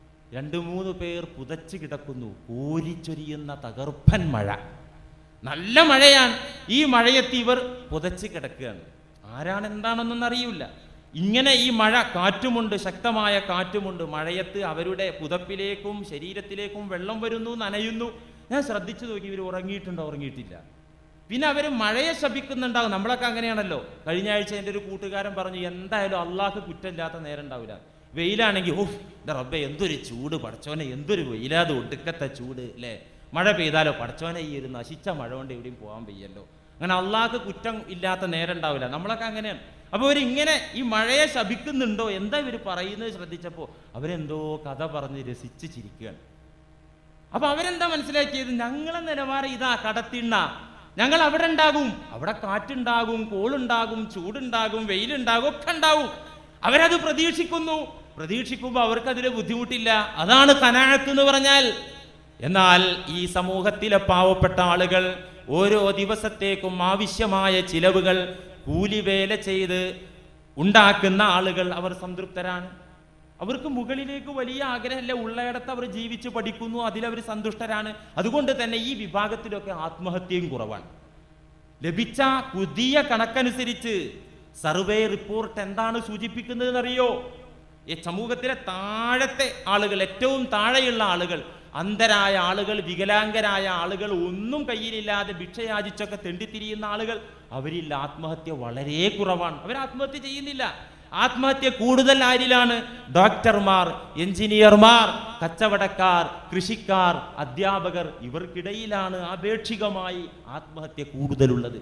2-3 പേർ പുതച്ച് കിടക്കുന്നു. കോരിച്ചൊരിയുന്ന തകർപ്പൻ മഴ, നല്ല മഴയാണ്. ഈ മഴയത്ത് ഇവർ പുതച്ച് കിടക്കുകയാണ്. ആരാണ് എന്താണെന്നൊന്നും അറിയില്ല. ഇങ്ങനെ ഈ മഴ, കാറ്റുമുണ്ട്, ശക്തമായ കാറ്റുമുണ്ട്. മഴയത്ത് അവരുടെ പുതപ്പിലേക്കും ശരീരത്തിലേക്കും വെള്ളം വരുന്നു, നനയുന്നു. ഞാൻ ശ്രദ്ധിച്ചു നോക്കി, ഇവർ ഉറങ്ങിയിട്ടുണ്ടോ? ഉറങ്ങിയിട്ടില്ല. പിന്നെ അവർ മഴയെ ശപിക്കുന്നുണ്ടാവും. നമ്മളൊക്കെ അങ്ങനെയാണല്ലോ. കഴിഞ്ഞ ആഴ്ച എൻ്റെ ഒരു കൂട്ടുകാരൻ പറഞ്ഞു, എന്തായാലും അള്ളാഹ്ക്ക് കുറ്റമില്ലാത്ത നേരം ഉണ്ടാവില്ല. വെയിലാണെങ്കിൽ ഓഹ് എൻ്റെ റബ്ബേ എന്തൊരു ചൂട്, പടച്ചോനെ എന്തൊരു വെയിലാത്, ഒടുക്കത്തെ ചൂട്, അല്ലേ? മഴ പെയ്താലോ പടച്ചോനെ ഈ ഒരു നശിച്ച മഴ കൊണ്ട് എവിടെയും പോകാൻ വയ്യല്ലോ. അങ്ങനെ അള്ളാഹ്ക്ക് കുറ്റം ഇല്ലാത്ത നേരം ഉണ്ടാവില്ല. നമ്മളൊക്കെ അങ്ങനെയാണ്. അപ്പോൾ അവരിങ്ങനെ ഈ മഴയെ ശപിക്കുന്നുണ്ടോ, എന്താ ഇവർ പറയുന്നത് ശ്രദ്ധിച്ചപ്പോൾ അവരെന്തോ കഥ പറഞ്ഞ് രസിച്ച് ചിരിക്കുകയാണ്. അപ്പോൾ അവരെന്താ മനസ്സിലാക്കിയത്? ഞങ്ങളെ നിലവാരം ഇതാ, കടത്തിണ്ണ. ഞങ്ങൾ അവിടെ ഉണ്ടാകും, അവിടെ കാറ്റുണ്ടാകും, കോളുണ്ടാകും, ചൂടുണ്ടാകും, വെയിലുണ്ടാകും, ഒക്കെ ഉണ്ടാവും. അവരത് പ്രതീക്ഷിക്കുമ്പോൾ അവർക്കതിൽ ബുദ്ധിമുട്ടില്ല. അതാണ് ഖനാഅത്ത് എന്ന് പറഞ്ഞാൽ. എന്നാൽ ഈ സമൂഹത്തിലെ പാവപ്പെട്ട ആളുകൾ ഓരോ ദിവസത്തേക്കും ആവശ്യമായ ചിലവുകൾ കൂലിവേല ചെയ്ത് ഉണ്ടാക്കുന്ന ആളുകൾ, അവർ സംതൃപ്തരാണ്. അവർക്ക് മുകളിലേക്ക് വലിയ ആഗ്രഹമല്ല. ഉള്ളയിടത്ത് അവർ ജീവിച്ച് പഠിക്കുന്നു, അതിലവർ സന്തുഷ്ടരാണ്. അതുകൊണ്ട് തന്നെ ഈ വിഭാഗത്തിലൊക്കെ ആത്മഹത്യയും കുറവാണ്. ലഭിച്ച പുതിയ കണക്കനുസരിച്ച് സർവേ റിപ്പോർട്ട് എന്താണ് സൂചിപ്പിക്കുന്നതെന്നറിയോ? ഈ സമൂഹത്തിലെ താഴത്തെ ആളുകൾ, ഏറ്റവും താഴെയുള്ള ആളുകൾ, അന്ധരായ ആളുകൾ, വികലാംഗരായ ആളുകൾ, ഒന്നും കയ്യിലില്ലാതെ ഭിക്ഷയാചിച്ചൊക്കെ തെണ്ടിത്തിരിയുന്ന ആളുകൾ, അവരിൽ ആത്മഹത്യ വളരെ കുറവാണ്. അവർ ആത്മഹത്യ ചെയ്യുന്നില്ല. ആത്മഹത്യ കൂടുതൽ ആരിലാണ്? ഡോക്ടർമാർ, എഞ്ചിനീയർമാർ, കച്ചവടക്കാർ, കൃഷിക്കാർ, അധ്യാപകർ, ഇവർക്കിടയിലാണ് ആപേക്ഷികമായി ആത്മഹത്യ കൂടുതലുള്ളത്.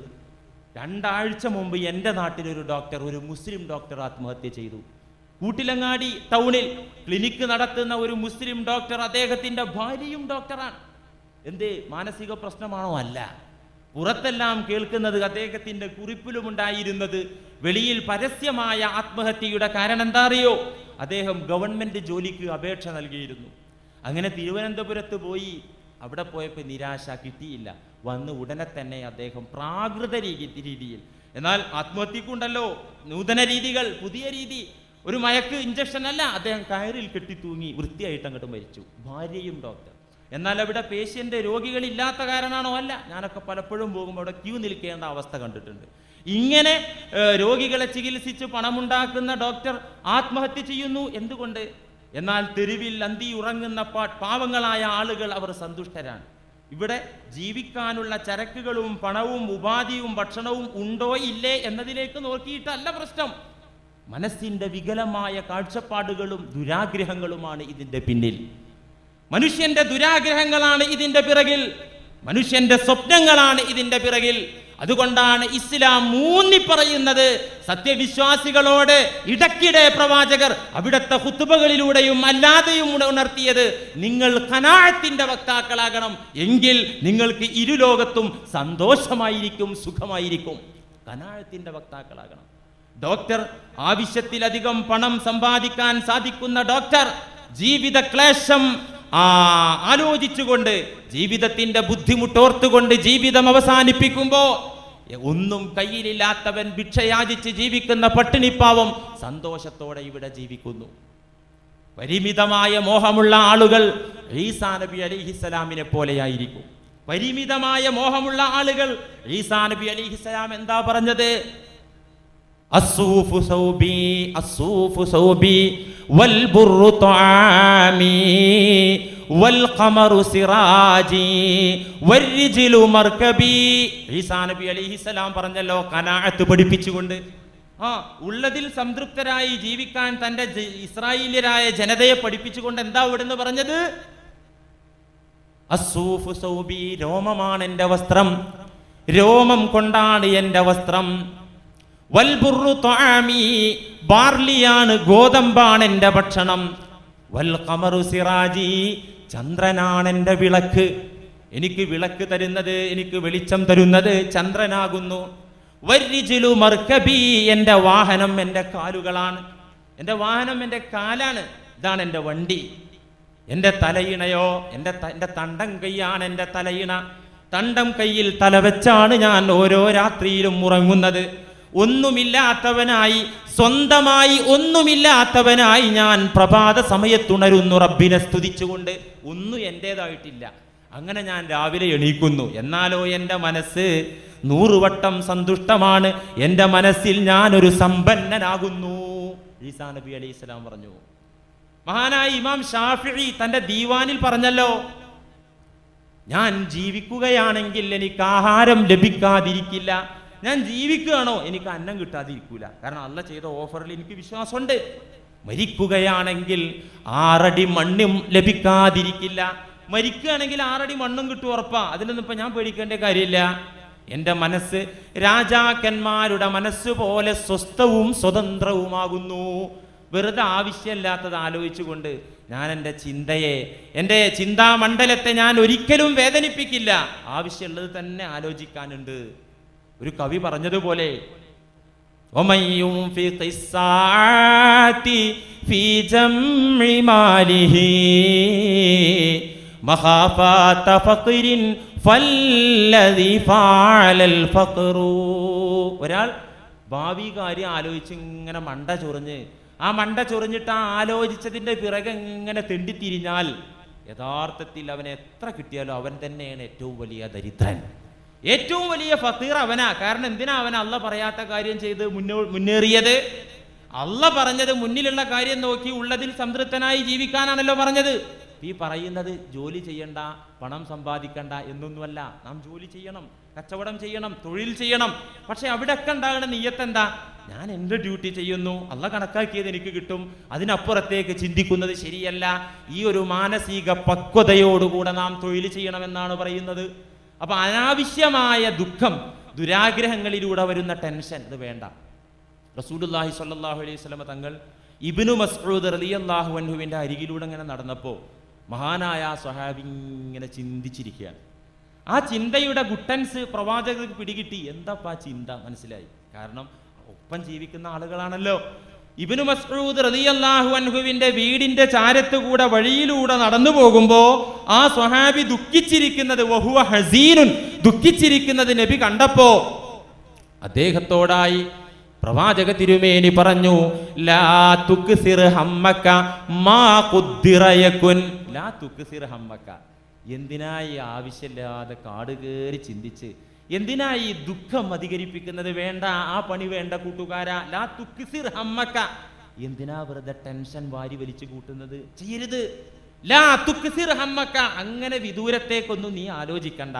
2 ആഴ്ച മുമ്പ് എൻ്റെ നാട്ടിലൊരു ഡോക്ടർ, ഒരു മുസ്ലിം ഡോക്ടർ ആത്മഹത്യ ചെയ്തു. കൂട്ടിലങ്ങാടി ടൗണിൽ ക്ലിനിക്ക് നടത്തുന്ന ഒരു മുസ്ലിം ഡോക്ടർ, അദ്ദേഹത്തിൻ്റെ ഭാര്യയും ഡോക്ടറാണ്. എന്തേ, മാനസിക പ്രശ്നമാണോ? അല്ല. പുറത്തെല്ലാം കേൾക്കുന്നത്, അദ്ദേഹത്തിൻ്റെ കുറിപ്പിലും ഉണ്ടായിരുന്നത്, വെളിയിൽ പരസ്യമായ ആത്മഹത്യയുടെ കാരണം എന്താ അറിയോ? അദ്ദേഹം ഗവൺമെൻറ് ജോലിക്ക് അപേക്ഷ നൽകിയിരുന്നു. അങ്ങനെ തിരുവനന്തപുരത്ത് പോയി. അവിടെ പോയപ്പോൾ നിരാശ, കിട്ടിയില്ല. വന്ന് ഉടനെ തന്നെ അദ്ദേഹം പ്രാകൃത രീതിയിൽ, എന്നാൽ ആത്മഹത്യക്കുണ്ടല്ലോ നൂതന രീതികൾ, പുതിയ രീതി, ഒരു മയക്ക് ഇഞ്ചക്ഷൻ അല്ല, അദ്ദേഹം കയറിൽ കെട്ടി തൂങ്ങി വൃത്തിയായിട്ട് അങ്ങോട്ട് മരിച്ചു. ഭാര്യയും ഡോക്ടർ. എന്നാൽ അവിടെ പേഷ്യൻ്റ്, രോഗികളില്ലാത്ത കാരണമാണോ? അല്ല. ഞാനൊക്കെ പലപ്പോഴും പോകുമ്പോൾ അവിടെ ക്യൂ നിൽക്കേണ്ട അവസ്ഥ കണ്ടിട്ടുണ്ട്. ഇങ്ങനെ രോഗികളെ ചികിത്സിച്ച് പണമുണ്ടാക്കുന്ന ഡോക്ടർ ആത്മഹത്യ ചെയ്യുന്നു. എന്തുകൊണ്ട്? എന്നാൽ തെരുവിൽ അന്തി ഉറങ്ങുന്ന പാവങ്ങളായ ആളുകൾ, അവർ സന്തുഷ്ടരാണ്. ഇവിടെ ജീവിക്കാനുള്ള ചരക്കുകളും പണവും ഉപാധിയും ഭക്ഷണവും ഉണ്ടോ ഇല്ലേ എന്നതിലേക്ക് നോക്കിയിട്ടല്ല പ്രശ്നം. മനസ്സിൻ്റെ വികലമായ കാഴ്ചപ്പാടുകളും ദുരാഗ്രഹങ്ങളുമാണ് ഇതിൻ്റെ പിന്നിൽ. മനുഷ്യന്റെ ദുരാഗ്രഹങ്ങളാണ് ഇതിൻ്റെ പിറകിൽ. മനുഷ്യന്റെ സ്വപ്നങ്ങളാണ് ഇതിൻ്റെ പിറകിൽ. അതുകൊണ്ടാണ് ഇസ്ലാം പറയുന്നത്, സത്യവിശ്വാസികളോട് ഇടയ്ക്കിടെ പ്രവാചകർ അവിടുത്തെ ഖുതുബകളിലൂടെയും അല്ലാതെയും ഉണർത്തിയത്, നിങ്ങൾ ഖനാഅത്തിന്റെ വക്താക്കളാകണം, എങ്കിൽ നിങ്ങൾക്ക് ഇരുലോകത്തും സന്തോഷമായിരിക്കും, സുഖമായിരിക്കും. ഖനാഅത്തിന്റെ വക്താക്കളാകണം. ഡോക്ടർ, ആവശ്യത്തിലധികം പണം സമ്പാദിക്കാൻ സാധിക്കുന്ന ഡോക്ടർ, ജീവിത ക്ലേശം ആലോചിച്ചുകൊണ്ട് ജീവിതത്തിന്റെ ബുദ്ധിമുട്ടോർത്തുകൊണ്ട് ജീവിതം അവസാനിപ്പിക്കുമ്പോ ഒന്നും കയ്യിലില്ലാത്തവൻ ഭിക്ഷയാചിച്ച് ജീവിക്കുന്ന പട്ടിണിപ്പാവം സന്തോഷത്തോടെ ഇവിടെ ജീവിക്കുന്നു. പരിമിതമായ മോഹമുള്ള ആളുകൾ ഈസാ നബി അലൈഹിസ്സലാമിനെ പോലെയായിരിക്കും. പരിമിതമായ മോഹമുള്ള ആളുകൾ ഈസാ നബി അലൈഹിസ്സലാം എന്താ പറഞ്ഞത്? അസ്സൂഫു സൗബി അസ്സൂഫു സൗബി വൽ ബുർറു തുആമി വൽ ഖമറു സിറാജി വൽരിജ്ലു മർകബി. ഈസാ നബി അലൈഹിസ്സലാം പറഞ്ഞല്ലോ ഖനാഅത്ത് പഠിപ്പിച്ചുകൊണ്ട് ഉള്ളതിൽ സംതൃപ്തരായി ജീവിക്കാൻ തന്റെ ഇസ്രായേലിയരായ ജനതയെ പഠിപ്പിച്ചുകൊണ്ട് എന്താ ഇവിടുന്ന് പറഞ്ഞത്? അസ്സൂഫു സൗബി, രോമമാണ് എൻ്റെ വസ്ത്രം, രോമം കൊണ്ടാണ് എൻ്റെ വസ്ത്രം. വൽ ബുർറു തുആമി, ബാർലിയാണ് ഗോതമ്പാണ് എൻ്റെ ഭക്ഷണം. വൽ ഖമറു സിറാജി, ചന്ദ്രനാണ് എൻ്റെ വിളക്ക്. എനിക്ക് വിളക്ക് തരുന്നത്, എനിക്ക് വെളിച്ചം തരുന്നത് ചന്ദ്രനാകുന്നു. വൽരിജ്ലു മർകബി, എൻ്റെ വാഹനം എൻ്റെ കാലുകളാണ്. എൻ്റെ വാഹനം എൻ്റെ കാലാണ്. ഇതാണ് എൻ്റെ വണ്ടി. എൻ്റെ തലയിണയോ എൻ്റെ തണ്ടം കൈയാണ് എൻ്റെ തലയിണ. തണ്ടം കൈയിൽ തല വെച്ചാണ് ഞാൻ ഓരോ രാത്രിയിലും ഉറങ്ങുന്നത്. ഒന്നുമില്ലാത്തവനായി, സ്വന്തമായി ഒന്നുമില്ലാത്തവനായി ഞാൻ പ്രഭാത സമയത്തുണരുന്നു റബ്ബിനെ സ്തുതിച്ചുകൊണ്ട്. ഒന്നും എൻ്റേതായിട്ടില്ല. അങ്ങനെ ഞാൻ രാവിലെ എണീക്കുന്നു. എന്നാലോ എൻ്റെ മനസ്സ് 100 വട്ടം സന്തുഷ്ടമാണ്. എൻ്റെ മനസ്സിൽ ഞാനൊരു സമ്പന്നനാകുന്നു. ഈസാ നബി അലൈഹിസ്സലാം പറഞ്ഞു. മഹാനായ ഇമാം ഷാഫിഈ തൻ്റെ ദീവാനിൽ പറഞ്ഞല്ലോ, ഞാൻ ജീവിക്കുകയാണെങ്കിൽ എനിക്ക് ആഹാരം ലഭിക്കാതിരിക്കില്ല. ഞാൻ ജീവിക്കുകയാണോ എനിക്ക് അന്നം കിട്ടാതിരിക്കൂല. കാരണം അല്ലാഹ് ചെയ്ത ഓഫറിൽ എനിക്ക് വിശ്വാസമുണ്ട്. മരിക്കുകയാണെങ്കിൽ 6 അടി മണ്ണും ലഭിക്കാതിരിക്കില്ല. മരിക്കുകയാണെങ്കിൽ 6 അടി മണ്ണും കിട്ടും, ഉറപ്പാ. അതിലൊന്നും ഇപ്പൊ ഞാൻ പേടിക്കേണ്ട കാര്യമില്ല. എൻ്റെ മനസ്സ് രാജാക്കന്മാരുടെ മനസ്സ് പോലെ സ്വസ്ഥവും സ്വതന്ത്രവുമാകുന്നു. വെറുതെ ആവശ്യമില്ലാത്തത് ആലോചിച്ചുകൊണ്ട് ഞാൻ എൻ്റെ ചിന്തയെ, എൻ്റെ ചിന്താമണ്ഡലത്തെ ഞാൻ ഒരിക്കലും വേദനിപ്പിക്കില്ല. ആവശ്യമുള്ളത് തന്നെ ആലോചിക്കാനുണ്ട്. ഒരു കവി പറഞ്ഞതുപോലെ ഒരാൾ ഭാവി കാര്യം ആലോചിച്ച് ഇങ്ങനെ മണ്ട ചൊറിഞ്ഞ്, ആ മണ്ട ചൊറിഞ്ഞിട്ട് ആ ആലോചിച്ചതിൻ്റെ പിറകെ ഇങ്ങനെ തെണ്ടിത്തിരിഞ്ഞാൽ യഥാർത്ഥത്തിൽ അവൻ എത്ര കിട്ടിയാലും അവൻ തന്നെയാണ് ഏറ്റവും വലിയ ദരിദ്രൻ, ഏറ്റവും വലിയ ഫഖീർ അവനാ. കാരണം എന്തിനാ അവൻ അള്ള പറയാത്ത കാര്യം ചെയ്ത് മുന്നേറിയത്? അള്ള പറഞ്ഞത് മുന്നിലുള്ള കാര്യം നോക്കി ഉള്ളതിൽ സംതൃപ്തനായി ജീവിക്കാനാണല്ലോ പറഞ്ഞത്. ഈ പറയുന്നത് ജോലി ചെയ്യണ്ട, പണം സമ്പാദിക്കണ്ട എന്നൊന്നുമല്ല. നാം ജോലി ചെയ്യണം, കച്ചവടം ചെയ്യണം, തൊഴിൽ ചെയ്യണം. പക്ഷെ അവിടെയൊക്കെ ഉണ്ടാകുന്ന നിയ്യത്തെന്താ? ഞാൻ എൻ്റെ ഡ്യൂട്ടി ചെയ്യുന്നു, അള്ള കണക്കാക്കിയത് എനിക്ക് കിട്ടും, അതിനപ്പുറത്തേക്ക് ചിന്തിക്കുന്നത് ശരിയല്ല. ഈ ഒരു മാനസിക പക്വതയോടുകൂടെ നാം തൊഴിൽ ചെയ്യണമെന്നാണ് പറയുന്നത്. അപ്പൊ അനാവശ്യമായ ദുഃഖം, ദുരാഗ്രഹങ്ങളിലൂടെ വരുന്ന ടെൻഷൻ ഇത് വേണ്ട. റസൂലുള്ളാഹി സ്വല്ലല്ലാഹു അലൈഹി വസല്ലം തങ്ങൾ ഇബ്നു മസ്ഊദ് റളിയല്ലാഹു അൻഹുവിൻ്റെ അരികിലൂടെ ഇങ്ങനെ നടന്നപ്പോൾ മഹാനായ സ്വഹാബി ഇങ്ങനെ ചിന്തിച്ചിരിക്കുകയാണ്. ആ ചിന്തയുടെ ഗുട്ടൻസ് പ്രവാചകർക്ക് പിടികിട്ടി. എന്താപ്പാ ചിന്ത മനസ്സിലായി. കാരണം ഒപ്പം ജീവിക്കുന്ന ആളുകളാണല്ലോ. ഇബ്നു മസ്ഊദ് റളിയല്ലാഹു അൻഹുവിൻ്റെ വീടിൻ്റെ ചാരത്തുകൂടെ വഴിയിലൂടെ നടന്നു പോകുമ്പോൾ ആ സ്വഹാബി ദുഃഖിച്ചിരിക്കുന്നത്, വഹുവ ഹസീനുൻ, ദുഃഖിച്ചിരിക്കുന്നത് നബി കണ്ടപ്പോ അദ്ദേഹത്തോടായി പ്രവാചക തിരുമേനി പറഞ്ഞു, ലാ തുക്സിർ ഹമ്മക മാ ഖുദ്ദിറ യകുൻ. ലാ തുക്സിർ ഹമ്മക, എന്തിനായി ആവശ്യമില്ലാതെ കാട് കയറി ചിന്തിച്ച് എന്തിനായി ദുഃഖം അധികരിപ്പിക്കുന്നത്? വേണ്ട, ആ പണി വേണ്ട കൂട്ടുകാരാ. ലാ തുക്സിർ ഹമ്മക, എന്തിനാ വെറുതെ ടെൻഷൻ വാരി വലിച്ചു കൂട്ടുന്നത്? ചെയ്യരുത്. ലാ തുക്സിർ ഹമ്മക, അങ്ങനെ വിദൂരത്തേക്കൊന്നും നീ ആലോചിക്കണ്ട.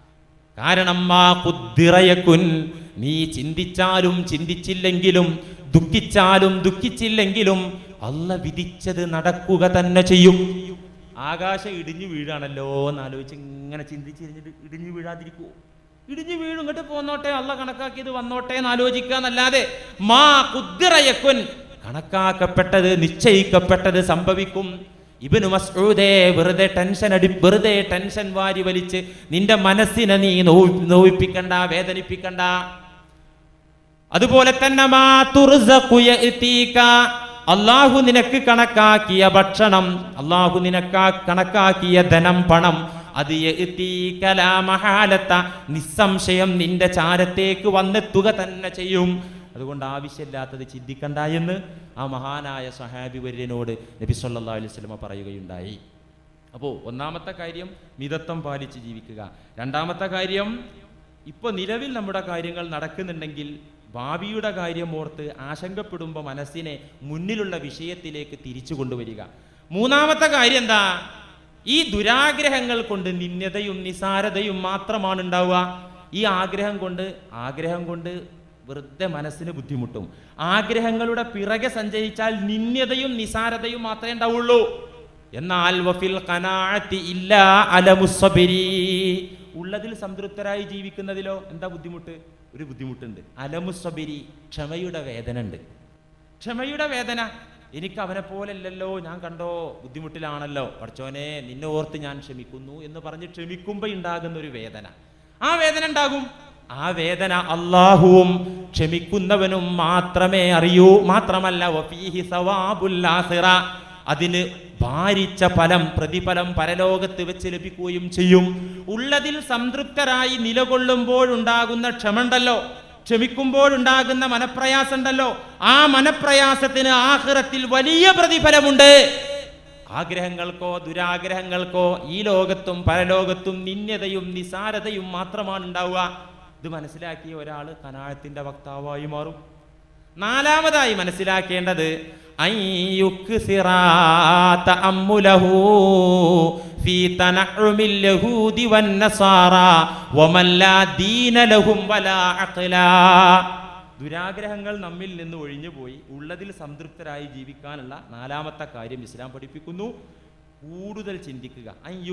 കാരണം മാ ഖുദ്ദിറ യകുൻ, നീ ചിന്തിച്ചാലും ചിന്തിച്ചില്ലെങ്കിലും ദുഃഖിച്ചാലും ദുഃഖിച്ചില്ലെങ്കിലും അള്ള വിധിച്ചത് നടക്കുക തന്നെ ചെയ്യും. ആകാശം ഇടിഞ്ഞു വീഴാണല്ലോ എന്നാലോചിച്ച് ഇങ്ങനെ ചിന്തിച്ചിരിഞ്ഞിട്ട് ഇടിഞ്ഞു വീഴാതിരിക്കുവോ? ഇടിഞ്ഞു വീഴും, ഇങ്ങോട്ട് പോന്നോട്ടെ, അള്ള കണക്കാക്കിയത് വന്നോട്ടെ എന്ന് ആലോചിക്കാന്നല്ലാതെ മാ ഖുദ്ദിറ യകുൻ, കണക്കാക്കപ്പെട്ടത് നിശ്ചയിക്കപ്പെട്ടത് സംഭവിക്കും. ഇബ്നു മസ്ഊദേ, വെറുതെ ടെൻഷൻ വാരി വലിച്ച് നിന്റെ മനസ്സിനെ നീ നോവിപ്പിക്കണ്ട, വേദനിപ്പിക്കണ്ട. അതുപോലെ തന്നെ മാ തുർസഖു യഅതീക, അള്ളാഹു നിനക്ക് കണക്കാക്കിയ ഭക്ഷണം, അള്ളാഹു നിനക്ക് കണക്കാക്കിയ ധനം, പണം, അത് നിസ്സംശയം നിന്റെ ചാരത്തേക്ക് വന്നെത്തുക തന്നെ ചെയ്യും. അതുകൊണ്ട് ആവശ്യമില്ലാത്തത് ചിന്തിക്കണ്ട എന്ന് ആ മഹാനായ സ്വഹാബി വര്യനോട് നബി സല്ലല്ലാഹു അലൈഹി വസല്ലം പറയുകയുണ്ടായി. അപ്പോൾ ഒന്നാമത്തെ കാര്യം മിതത്വം പാലിച്ച് ജീവിക്കുക. രണ്ടാമത്തെ കാര്യം, ഇപ്പോൾ നിലവിൽ നമ്മുടെ കാര്യങ്ങൾ നടക്കുന്നുണ്ടെങ്കിൽ ഭാവിയുടെ കാര്യം ഓർത്ത് ആശങ്കപ്പെടുമ്പോൾ മനസ്സിനെ മുന്നിലുള്ള വിഷയത്തിലേക്ക് തിരിച്ചു കൊണ്ടുവരിക. മൂന്നാമത്തെ കാര്യം എന്താ? ഈ ദുരാഗ്രഹങ്ങൾ കൊണ്ട് നിന്ദ്യതയും നിസാരതയും മാത്രമാണ് ഉണ്ടാവുക. ഈ ആഗ്രഹം കൊണ്ട് വെറുതെ മനസ്സിന് ബുദ്ധിമുട്ടും. ആഗ്രഹങ്ങളുടെ പിറകെ സഞ്ചരിച്ചാൽ നിന്ദ്യതയും നിസാരതയും മാത്രമേ ഉണ്ടാവുള്ളൂ. എന്നാൽ വഫിൽ ഖനാഅത്തി ഇല്ലാ അലമുസ്സബിരി, ഉള്ളതിൽ സംതൃപ്തരായി ജീവിക്കുന്നതിലോ എന്താ ബുദ്ധിമുട്ട്? ഒരു ബുദ്ധിമുട്ടുണ്ട്. അലമുസ്സബിരി, ക്ഷമയുടെ വേദന ഉണ്ട്. ക്ഷമയുടെ വേദന. എനിക്ക് അവനെ പോലല്ലല്ലോ, ഞാൻ കണ്ടോ ബുദ്ധിമുട്ടിലാണല്ലോ, പഠിച്ചോനെ നിന്നെ ഓർത്ത് ഞാൻ ക്ഷമിക്കുന്നു എന്ന് പറഞ്ഞ് ക്ഷമിക്കുമ്പോൾ ഉണ്ടാകുന്ന ഒരു വേദന, ആ വേദന ഉണ്ടാകും. ആ വേദന അല്ലാഹുവും ക്ഷമിക്കുന്നവനും മാത്രമേ അറിയൂ. മാത്രമല്ല വഫീഹി സവാബുൽ ആഖിറ, അതിന് ഭാരിച്ച ഫലം, പ്രതിഫലം പരലോകത്ത് വെച്ച് ലഭിക്കുകയും ചെയ്യും. ഉള്ളതിൽ സംതൃപ്തരായി നിലകൊള്ളുമ്പോഴുണ്ടാകുന്ന ക്ഷമണ്ടല്ലോ, ക്ഷമിക്കുമ്പോഴുണ്ടാകുന്ന മനപ്രയാസം ഉണ്ടല്ലോ, ആ മനപ്രയാസത്തിന് ആഖിറത്തിൽ വലിയ പ്രതിഫലമുണ്ട്. ആഗ്രഹങ്ങൾക്കോ ദുരാഗ്രഹങ്ങൾക്കോ ഈ ലോകത്തും പരലോകത്തും നിന്ദ്യതയും നിസാരതയും മാത്രമാണ് ഉണ്ടാവുക. ഇത് മനസ്സിലാക്കിയ ഒരാൾ ഖനാഅത്തിന്റെ വക്താവായി മാറും. നാലാമതായി മനസ്സിലാക്കേണ്ടത് ദുരാഗ്രഹങ്ങൾ നമ്മിൽ നിന്ന് ഒഴിഞ്ഞുപോയി ഉള്ളതിൽ സംതൃപ്തരായി ജീവിക്കാനുള്ള നാലാമത്തെ കാര്യം ഇസ്ലാം പഠിപ്പിക്കുന്നു. കൂടുതൽ ചിന്തിക്കുക.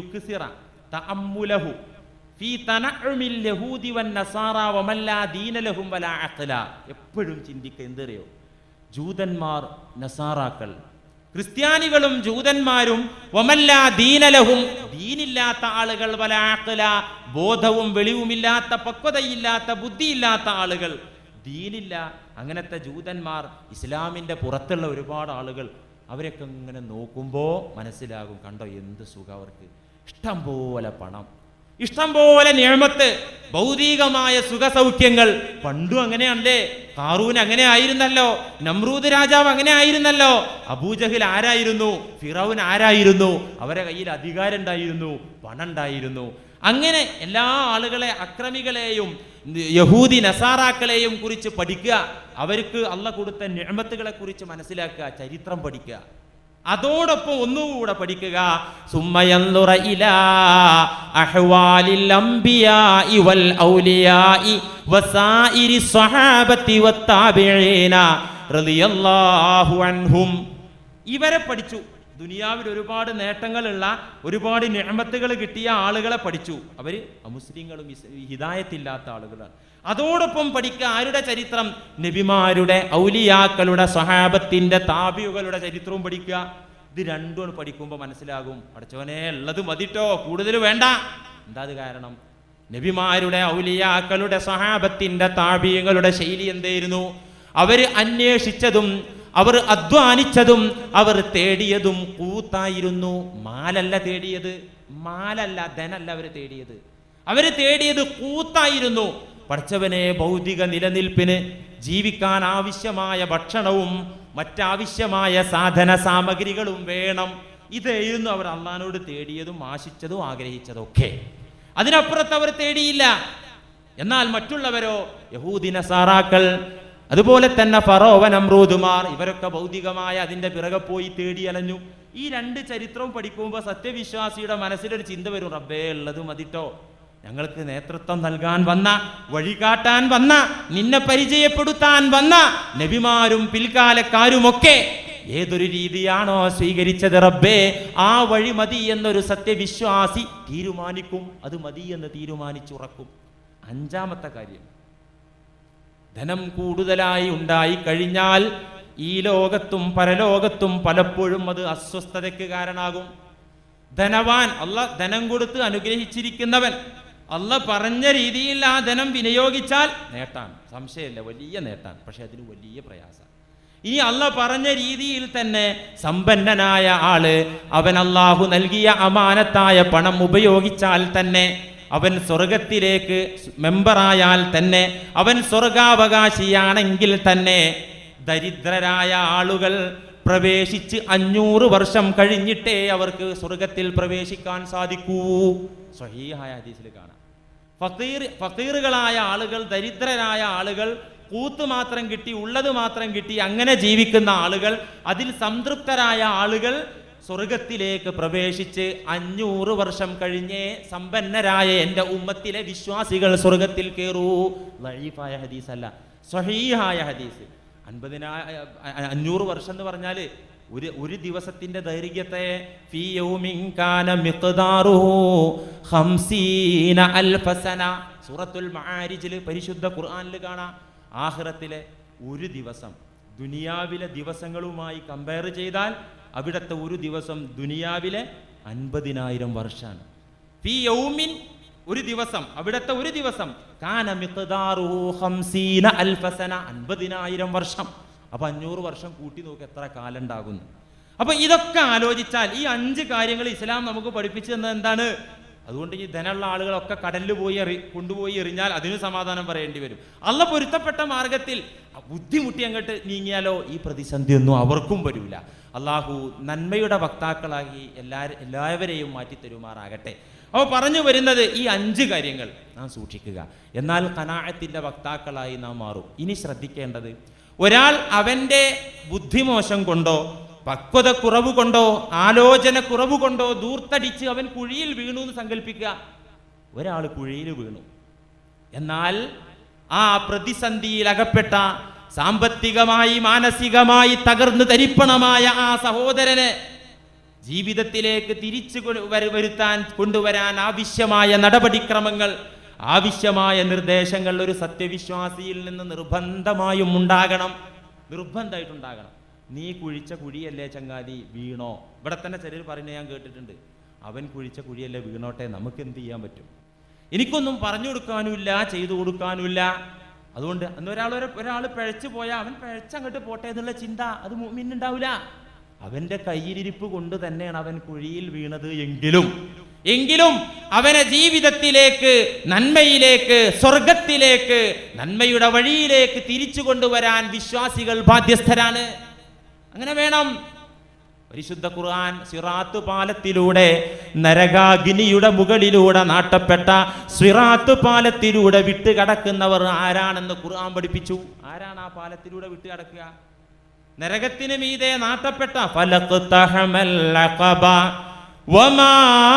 എപ്പോഴും ചിന്തിക്കുക. എന്തറിയോ? ജൂതന്മാർ, നസാറാക്കൾ, ക്രിസ്ത്യാനികളും ജൂതന്മാരും, വമല്ലാ ദീനലഹും, ദീനില്ലാത്ത ആളുകൾ, വലാ അഖ്ല, ബോധവും വെളിവുമില്ലാത്ത, പക്വതയില്ലാത്ത, ബുദ്ധിയില്ലാത്ത ആളുകൾ, ദീനില്ല. അങ്ങനത്തെ ജൂതന്മാർ, ഇസ്ലാമിൻ്റെ പുറത്തുള്ള ഒരുപാട് ആളുകൾ, അവരൊക്കെ ഇങ്ങനെ നോക്കുമ്പോൾ മനസ്സിലാകും, കണ്ടോ എന്ത് സുഖം അവർക്ക്, ഇഷ്ടം പോലെ പണം, ഇഷ്ടം പോലെ നിഅമത്ത്, ഭൗതികമായ സുഖസൗഖ്യങ്ങൾ. പണ്ടും അങ്ങനെയല്ലേ? ഖാറൂൻ അങ്ങനെ ആയിരുന്നല്ലോ, നമ്രൂദ് രാജാവ് അങ്ങനെ ആയിരുന്നല്ലോ, അബൂജഹിൽ ആരായിരുന്നു, ഫിറൗൻ ആരായിരുന്നു? അവരെ കയ്യിൽ അധികാരം ഉണ്ടായിരുന്നു, പണം ഉണ്ടായിരുന്നു. അങ്ങനെ എല്ലാ ആളുകളെ, അക്രമികളെയും യഹൂദി നസാറാക്കളെയും കുറിച്ച് പഠിക്കുക, അവർക്ക് അള്ളാഹ് കൊടുത്ത നിഅമത്തുകളെ കുറിച്ച് മനസ്സിലാക്കുക, ചരിത്രം പഠിക്കുക. അതോടൊപ്പം ഒന്നുകൂടെ പഠിക്കുക, സുമ്മയൻദുറ ഇലാ അഹ്വാലിൽ അംബിയാഇ വൽ ഔലിയാഇ വസായിരി സ്വഹാബത്തി വത്താബിഈന റളിയല്ലാഹു അൻഹും. ഇവരെ പഠിച്ചു. ദുനിയാവിൽ ഒരുപാട് നേട്ടങ്ങളുള്ള, ഒരുപാട് നിഅമത്തുകൾ കിട്ടിയ ആളുകളെ പഠിച്ചു. അവർ അമുസ്ലിങ്ങളും ഹിദായത്തില്ലാത്ത ആളുകളാണ്. അതോടൊപ്പം പഠിക്കുക ആരുടെ ചരിത്രം? നബിമാരുടെ, ഔലിയാക്കളുടെ, സ്വഹാബത്തിന്റെ, താബിഉകളുടെ ചരിത്രവും പഠിക്കുക. ഇത് രണ്ടും പഠിക്കുമ്പോൾ മനസ്സിലാകും, പഠിച്ചവനെ ഉള്ളത് മതിട്ടോ, കൂടുതൽ വേണ്ട. എന്താ അത് കാരണം? നബിമാരുടെ, ഔലിയാക്കളുടെ, സ്വഹാബത്തിന്റെ, താബിഉകളുടെ ശൈലി എന്തായിരുന്നു? അവർ അന്വേഷിച്ചതും അവർ അധ്വാനിച്ചതും അവർ തേടിയതും കൂത്തായിരുന്നു. മാലല്ല തേടിയത്, മാലല്ല, ധനല്ല അവർ തേടിയത്. അവർ തേടിയത് കൂത്തായിരുന്നു. പഠിച്ചവനെ ഭൗതിക നിലനിൽപ്പിന് ജീവിക്കാൻ ആവശ്യമായ ഭക്ഷണവും മറ്റാവശ്യമായ സാധന സാമഗ്രികളും വേണം. ഇതായിരുന്നു അവർ അള്ളാഹുവിനോട് തേടിയതും ആശിച്ചതും ആഗ്രഹിച്ചതും ഒക്കെ. അതിനപ്പുറത്ത് അവർ തേടിയില്ല. എന്നാൽ മറ്റുള്ളവരോ, യഹൂദി നസാറാക്കൾ, അതുപോലെ തന്നെ ഫറോവ, നമ്രൂദുമാർ, ഇവരൊക്കെ ഭൗതികമായ അതിൻ്റെ പിറകെ പോയി തേടി അലഞ്ഞു. ഈ രണ്ട് ചരിത്രവും പഠിക്കുമ്പോൾ സത്യവിശ്വാസിയുടെ മനസ്സിലൊരു ചിന്ത വരും, റബ്ബേ ഉള്ളത് മതിട്ടോ, ഞങ്ങൾക്ക് നേതൃത്വം നൽകാൻ വന്ന, വഴികാട്ടാൻ വന്ന, നിന്നെ പരിചയപ്പെടുത്താൻ വന്ന നബിമാരും പിൽക്കാലക്കാരുമൊക്കെ ഏതൊരു രീതിയാണോ സ്വീകരിച്ചത് റബ്ബേ, ആ വഴി മതി എന്നൊരു സത്യവിശ്വാസി തീരുമാനിക്കും. അത് മതി എന്ന് തീരുമാനിച്ചുറക്കും. അഞ്ചാമത്തെ കാര്യം, ധനം കൂടുതലായി ഉണ്ടായി കഴിഞ്ഞാൽ ഈ ലോകത്തും പരലോകത്തും പലപ്പോഴും അത് അസ്വസ്ഥതയ്ക്ക് കാരണമാകും. ധനവാൻ, അള്ളാഹ് ധനം കൊടുത്ത് അനുഗ്രഹിച്ചിരിക്കുന്നവൻ, അള്ളാഹ് പറഞ്ഞ രീതിയിൽ ആ ധനം വിനിയോഗിച്ചാൽ നേട്ടാണ്, സംശയമില്ല, വലിയ നേട്ടാണ്. പക്ഷെ അതിന് വലിയ പ്രയാസം. ഈ അള്ളാഹ് പറഞ്ഞ രീതിയിൽ തന്നെ സമ്പന്നനായ ആള് അവൻ അള്ളാഹു നൽകിയ അമാനത്തായ പണം ഉപയോഗിച്ചാൽ തന്നെ, അവൻ സ്വർഗത്തിലേക്ക് മെമ്പറായാൽ തന്നെ, അവൻ സ്വർഗാവകാശിയാണെങ്കിൽ തന്നെ, ദരിദ്രരായ ആളുകൾ പ്രവേശിച്ച് 500 വർഷം കഴിഞ്ഞിട്ടേ അവർക്ക് സ്വർഗത്തിൽ പ്രവേശിക്കാൻ സാധിക്കൂ. സ്വഹീഹായ ഹദീസിൽ കാണാം. ഫഖീറുകളായ ആളുകൾ, ദരിദ്രരായ ആളുകൾ, കൂത്ത് മാത്രം കിട്ടി, ഉള്ളത് മാത്രം കിട്ടി, അങ്ങനെ ജീവിക്കുന്ന ആളുകൾ, അതിൽ സംതൃപ്തരായ ആളുകൾ സ്വർഗത്തിലേക്ക് പ്രവേശിച്ച് 500 വർഷം കഴിഞ്ഞേ സമ്പന്നരായ എൻ്റെ ഉമ്മത്തിലെ വിശ്വാസികൾ സ്വർഗത്തിൽ കയറൂ. ലഈഫായ ഹദീസ് അല്ല, സ്വഹീഹായ ഹദീസ്. 500 വർഷം എന്ന് പറഞ്ഞാൽ ഒരു ദിവസത്തിന്റെ ദൈർഘ്യത്തെ ഫീ യൗമിൻ കാന മിഖ്ദാറുഹു 50 അൽഫ സന സൂറത്തുൽ മആരിജിൽ പരിശുദ്ധ ഖുർആനിൽ കാണാം. ആഖിറത്തിലെ ഒരു ദിവസം ദുനിയാവിലെ ദിവസങ്ങളുമായി കമ്പയർ ചെയ്താൽ അവിടുത്തെ ഒരു ദിവസം ദുനിയാവിലെ 50,000 വർഷമാണ്. ഫീ യൗമിൻ ഒരു ദിവസം, അവിടുത്തെ ഒരു ദിവസം കാന മിഖ്ദാറുഹു 50 അൽഫ സന 50,000 വർഷം. അപ്പൊ 500 വർഷം കൂട്ടി നോക്കി എത്ര കാലം ഉണ്ടാകുന്നു. അപ്പൊ ഇതൊക്കെ ആലോചിച്ചാൽ ഈ 5 കാര്യങ്ങൾ ഇസ്ലാം നമുക്ക് പഠിപ്പിച്ചു തന്നത് എന്താണ്? അതുകൊണ്ട് ഈ ധനമുള്ള ആളുകളൊക്കെ കടലിൽ പോയി കൊണ്ടുപോയി എറിഞ്ഞാൽ അതിന് സമാധാനം പറയേണ്ടി വരും. അള്ള പൊരുത്തപ്പെട്ട മാർഗത്തിൽ ബുദ്ധിമുട്ടി അങ്ങോട്ട് നീങ്ങിയാലോ ഈ പ്രതിസന്ധി ഒന്നും അവർക്കും വരില്ല. അള്ളാഹു നന്മയുടെ വക്താക്കളാക്കി എല്ലാവരെയും മാറ്റി തരുമാറാകട്ടെ. അപ്പോൾ പറഞ്ഞു വരുന്നത് ഈ 5 കാര്യങ്ങൾ നാം സൂക്ഷിക്കുക, എന്നാൽ ഖനാഅത്തിന്റെ വക്താക്കളായി നാം മാറും. ഇനി ശ്രദ്ധിക്കേണ്ടത്, ഒരാൾ അവൻ്റെ ബുദ്ധിമോശം കൊണ്ടോ പക്വത കുറവ് കൊണ്ടോ ആലോചന കുറവ് കൊണ്ടോ ദൂർത്തടിച്ച് അവൻ കുഴിയിൽ വീണു എന്ന് സങ്കല്പിക്കുക. ഒരാൾ കുഴിയിൽ വീണു, എന്നാൽ ആ പ്രതിസന്ധിയിൽ അകപ്പെട്ട, സാമ്പത്തികമായി മാനസികമായി തകർന്നു തരിപ്പണമായ ആ സഹോദരനെ ജീവിതത്തിലേക്ക് തിരിച്ചു കൊണ്ടുവരാൻ ആവശ്യമായ നടപടിക്രമങ്ങൾ, ആവശ്യമായ നിർദ്ദേശങ്ങൾ ഒരു സത്യവിശ്വാസിയിൽ നിന്ന് നിർബന്ധമായും ഉണ്ടാകണം. നിർബന്ധമായിട്ടുണ്ടാകണം. നീ കുഴിച്ച കുഴിയല്ലേ ചങ്ങാതി, വീണോ? ഇവിടെ തന്നെ ചിലർ പറയുന്നത് ഞാൻ കേട്ടിട്ടുണ്ട്, അവൻ കുഴിച്ച കുഴിയല്ലേ, വീണോട്ടെ, നമുക്ക് എന്ത് ചെയ്യാൻ പറ്റും? എനിക്കൊന്നും പറഞ്ഞു കൊടുക്കാനുമില്ല, ചെയ്തു കൊടുക്കാനുമില്ല. അതുകൊണ്ട് അന്ന് ഒരാൾ പിഴച്ചു പോയാൽ അവൻ പിഴച്ചങ്ങോട്ട് പോട്ടെ എന്നുള്ള ചിന്ത അത് മുഅ്മിനുണ്ടാവില്ല. അവന്റെ കയ്യിലിരിപ്പ് കൊണ്ട് തന്നെയാണ് അവൻ കുഴിയിൽ വീണത് എങ്കിലും അവനെ ജീവിതത്തിലേക്ക്, നന്മയിലേക്ക്, സ്വർഗത്തിലേക്ക്, നന്മയുടെ വഴിയിലേക്ക് തിരിച്ചു കൊണ്ടുവരാൻ വിശ്വാസികൾ ബാധ്യസ്ഥരാണ്. അങ്ങനെ വേണം. പരിശുദ്ധ ഖുർആൻ സിറാത്ത് പാലത്തിലൂടെ, നരകാഗ്നിയുടെ മുകളിലൂടെ നാട്ടപ്പെട്ട സിറാത്ത് പാലത്തിലൂടെ വിട്ടുകടക്കുന്നവർ ആരാണെന്ന് ഖുർആൻ പഠിപ്പിച്ചു. ആരാണ് ആ പാലത്തിലൂടെ വിട്ടുകടക്കുക? നരകത്തിന് മീതെ നാട്ടപ്പെട്ട ഫലഖ്തഹമൽ അഖബ വമാ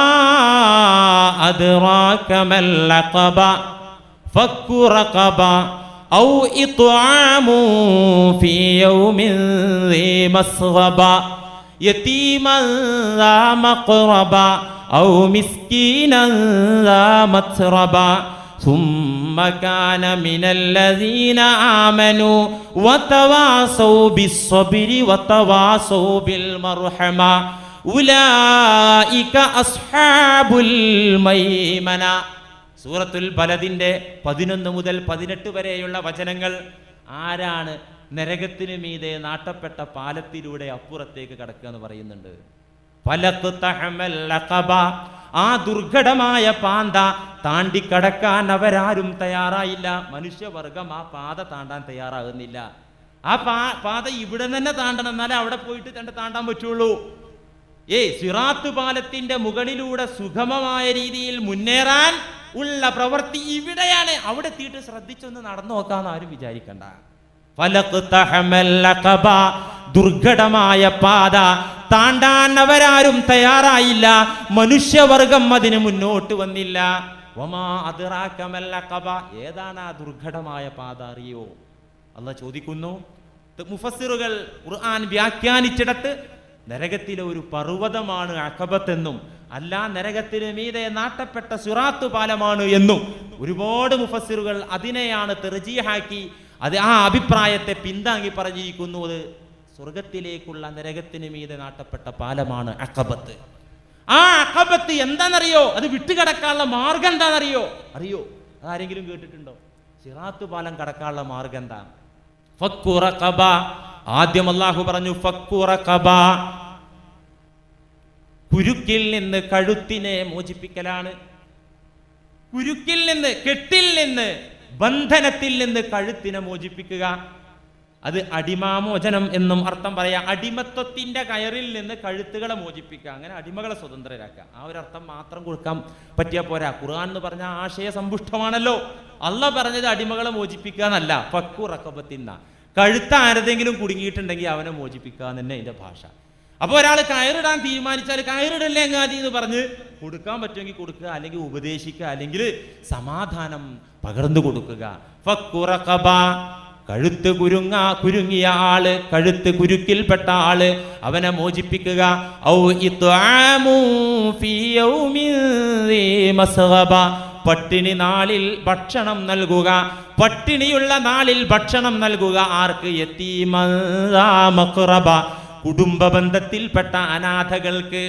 അദ്റാക മൽ അഖബ ഫക്കു റഖബ ഔ ഇത്ആമു ഫീ യൗമിൻ ദീ മസ്ഗബ യതീമൻ ദാ മഖറബ ഔ മിസ്കീനൻ ദാ മത്റബ ثم كان من الذين آمنوا وتواصوا بالصبر وتواصوا بالمرحمة أولئك أصحاب الميمنة. സൂറത്തുൽ ബലദിന്റെ 11 മുതൽ 18 വരെയുള്ള വചനങ്ങൾ. ആരാണ് നരകത്തിന് മീതെ നാട്ടപ്പെട്ട പാലത്തിലൂടെ അപ്പുറത്തേക്ക് കടക്കുക എന്ന് പറയുന്നുണ്ട്. ഫലഖ്തഹമൽ അഖബ, ആ ദുർഘടമായ പാത താണ്ടിക്കടക്കാൻ അവരാരും തയ്യാറായില്ല. മനുഷ്യവർഗം ആ പാത താണ്ടാൻ തയ്യാറാകുന്നില്ല. ആ പാത ഇവിടെ തന്നെ താണ്ടണം, എന്നാലേ അവിടെ പോയിട്ട് താണ്ടാൻ പറ്റുള്ളൂ. സിറാത്ത് പാലത്തിന്റെ മുകളിലൂടെ സുഗമമായ രീതിയിൽ മുന്നേറാൻ ഉള്ള പ്രവൃത്തി ഇവിടെയാണ്. അവിടെ എത്തിയിട്ട് ശ്രദ്ധിച്ചൊന്ന് നടന്നു നോക്കാന്ന് ആരും വിചാരിക്കണ്ട. ഫലഖ്തഹമൽ അഖബ, ദുർഘടമായ പാത താണ്ടാൻ അവരാരും തയ്യാറായില്ല. മനുഷ്യവർഗം അതിന് മുന്നോട്ട് വന്നില്ല. വമാ അദ്റാക മൽ അഖബ, ഏതാണ് ആ ദുർഘടമായ പാത അറിയോ? അല്ലാഹ് ചോദിക്കുന്നു. മുഫസ്സിറുകൾ ഖുർആൻ വ്യാഖ്യാനിച്ചിടത്ത് നരകത്തിലെ ഒരു പർവ്വതമാണ് അഖബത്തെന്നും, അല്ല നരകത്തിന് മീതെ നാട്ടപ്പെട്ട സിറാത്ത് പാലമാണ് എന്നും ഒരുപാട് മുഫസ്സിറുകൾ അതിനെയാണ് തർജീഹാക്കി, അത് ആ അഭിപ്രായത്തെ പിന്താങ്ങി പറഞ്ഞിരിക്കുന്നത്. സ്വർഗത്തിലേക്കുള്ള നരകത്തിന് മീതെ നാട്ടപ്പെട്ട പാലമാണ് അഖബത്ത്. ആ അഖബത്ത് എന്താണെന്നറിയോ? അത് വിട്ടുകടക്കാനുള്ള മാർഗം എന്താണെന്നറിയോ? അതാരെങ്കിലും കേട്ടിട്ടുണ്ടോ? സിറാത്ത് പാലം കടക്കാനുള്ള മാർഗം എന്താണ്? ഫക്കു റഖബ, ആദ്യം അല്ലാഹു പറഞ്ഞു ഫക്കു റഖബ, കുരുക്കിൽ നിന്ന് കഴുത്തിനെ മോചിപ്പിക്കലാണ്. കുരുക്കിൽ നിന്ന്, കെട്ടിൽ നിന്ന്, ബന്ധനത്തിൽ നിന്ന് കഴുത്തിനെ മോചിപ്പിക്കുക. അത് അടിമാമോചനം എന്നും അർത്ഥം പറയാം. അടിമത്വത്തിന്റെ കയറിൽ നിന്ന് കഴുത്തുകളെ മോചിപ്പിക്കുക, അങ്ങനെ അടിമകളെ സ്വതന്ത്രരാക്കുക. ആ ഒരു അർത്ഥം മാത്രം കൊടുക്കാൻ പറ്റിയാ പോരാ. ഖുർആൻ എന്ന് പറഞ്ഞ ആശയ സമ്പുഷ്ടമാണല്ലോ. അള്ളാഹ് പറഞ്ഞത് അടിമകളെ മോചിപ്പിക്കുക എന്നല്ല, ഫക്കു റഖബത്തിന്ന, കഴുത്ത് ആരെതെങ്കിലും കുടുങ്ങിയിട്ടുണ്ടെങ്കിൽ അവനെ മോചിപ്പിക്കുക എന്ന് തന്നെ അതിന്റെ ഭാഷ. അപ്പോൾ ഒരാൾ കയറിടാൻ തീരുമാനിച്ചാൽ കയറിടല്ലേ അങ്ങാതി എന്ന് പറഞ്ഞ് കൊടുക്കാൻ പറ്റുമെങ്കിൽ കൊടുക്കുക, അല്ലെങ്കിൽ ഉപദേശിക്കുക, അല്ലെങ്കിൽ സമാധാനം പകർന്നു കൊടുക്കുക. ഫക്കു റഖബ, കഴുത്ത് കുരുങ്ങിയ ആള്, കഴുത്ത് കുരുക്കിൽപ്പെട്ട ആള്, അവനെ മോചിപ്പിക്കുക. ഔ ഇത്ആമു ഫീ യൗമിൻ ദീ മസ്ഗബ, പട്ടിണി നാളിൽ ഭക്ഷണം നൽകുക. പട്ടിണിയുള്ള നാളിൽ ഭക്ഷണം നൽകുക. ആർക്ക്? യതീമൻ ദാ മഖ്റബ, കുടുംബ ബന്ധത്തിൽപ്പെട്ട അനാഥകൾക്ക്.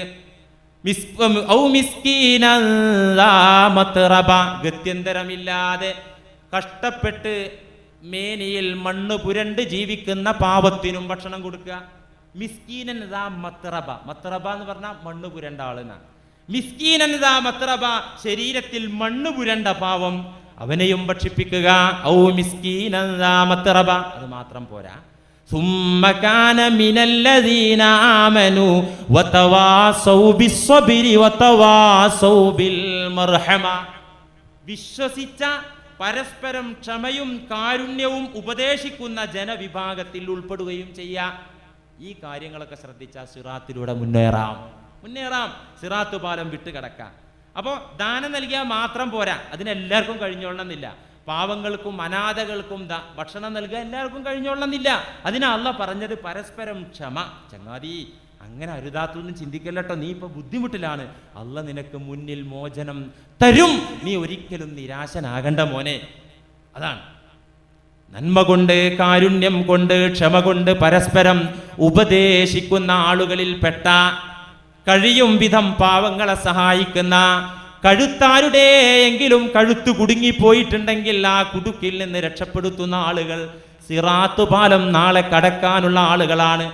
ഔ മിസ്കീനൻ ദാ മത്റബ, ഗത്യന്തരമില്ലാതെ കഷ്ടപ്പെട്ട് മേനിയിൽ മണ്ണ് പുരണ്ട് ജീവിക്കുന്ന പാവത്തിനും ഭക്ഷണം കൊടുക്കുക. മിസ്കീനൻ ദാ മത്റബ, മത്റബ എന്ന് പറഞ്ഞാൽ മണ്ണ് പുരണ്ട ആളെന്നാ. മിസ്കീനൻ ദാ മത്റബ, ശരീരത്തിൽ മണ്ണ് പുരണ്ട പാവം, അവനെയും ഭക്ഷിപ്പിക്കുക. ഔ മിസ്കീനൻ ദാ മത്റബ, അത് മാത്രം പോരാ. സുമ്മ കാന മിനല്ലദീന ആമനു വതവാസൗ ബിസ്സബ്രി വതവാസൗ ബിൽ മർഹമ, വിശ്വസിച്ച പരസ്പരം ക്ഷമയും കാരുണ്യവും ഉപദേശിക്കുന്ന ജനവിഭാഗത്തിൽ ഉൾപ്പെടുകയും ചെയ്യാം. ഈ കാര്യങ്ങളൊക്കെ ശ്രദ്ധിച്ചാൽ സിറാത്തിലൂടെ മുന്നേറാം. സിറാത്ത് പാലം വിട്ടുകിടക്കാം. അപ്പോൾ ദാനം നൽകിയാൽ മാത്രം പോരാ, അതിനെല്ലാവർക്കും കഴിഞ്ഞോളണമെന്നില്ല. പാവങ്ങൾക്കും അനാഥകൾക്കും ഭക്ഷണം നൽകുക എല്ലാവർക്കും കഴിഞ്ഞോളണമെന്നില്ല. അതിനാ അല്ലാഹ് പറഞ്ഞത് പരസ്പരം ക്ഷമ. ചങ്ങാതി അങ്ങനെ അരുതാത്തൊന്നും ചിന്തിക്കല്ലോ, നീ ഇപ്പൊ ബുദ്ധിമുട്ടിലാണ്, അല്ലാഹ് നിനക്ക് മുന്നിൽ മോചനം തരും, നീ ഒരിക്കലും നിരാശനാകണ്ട മോനെ. അതാണ് നന്മ കൊണ്ട്, കാരുണ്യം കൊണ്ട്, ക്ഷമ കൊണ്ട് പരസ്പരം ഉപദേശിക്കുന്ന ആളുകളിൽ പെട്ട, കഴിയും വിധം പാവങ്ങളെ സഹായിക്കുന്ന, കഴുത്താരുടെയെങ്കിലും കഴുത്ത് കുടുങ്ങിപ്പോയിട്ടുണ്ടെങ്കിൽ ആ കുടുക്കിൽ നിന്ന് രക്ഷപ്പെടുത്തുന്ന ആളുകൾ സിറാത്ത് പാലം നാളെ കടക്കാനുള്ള ആളുകളാണ്.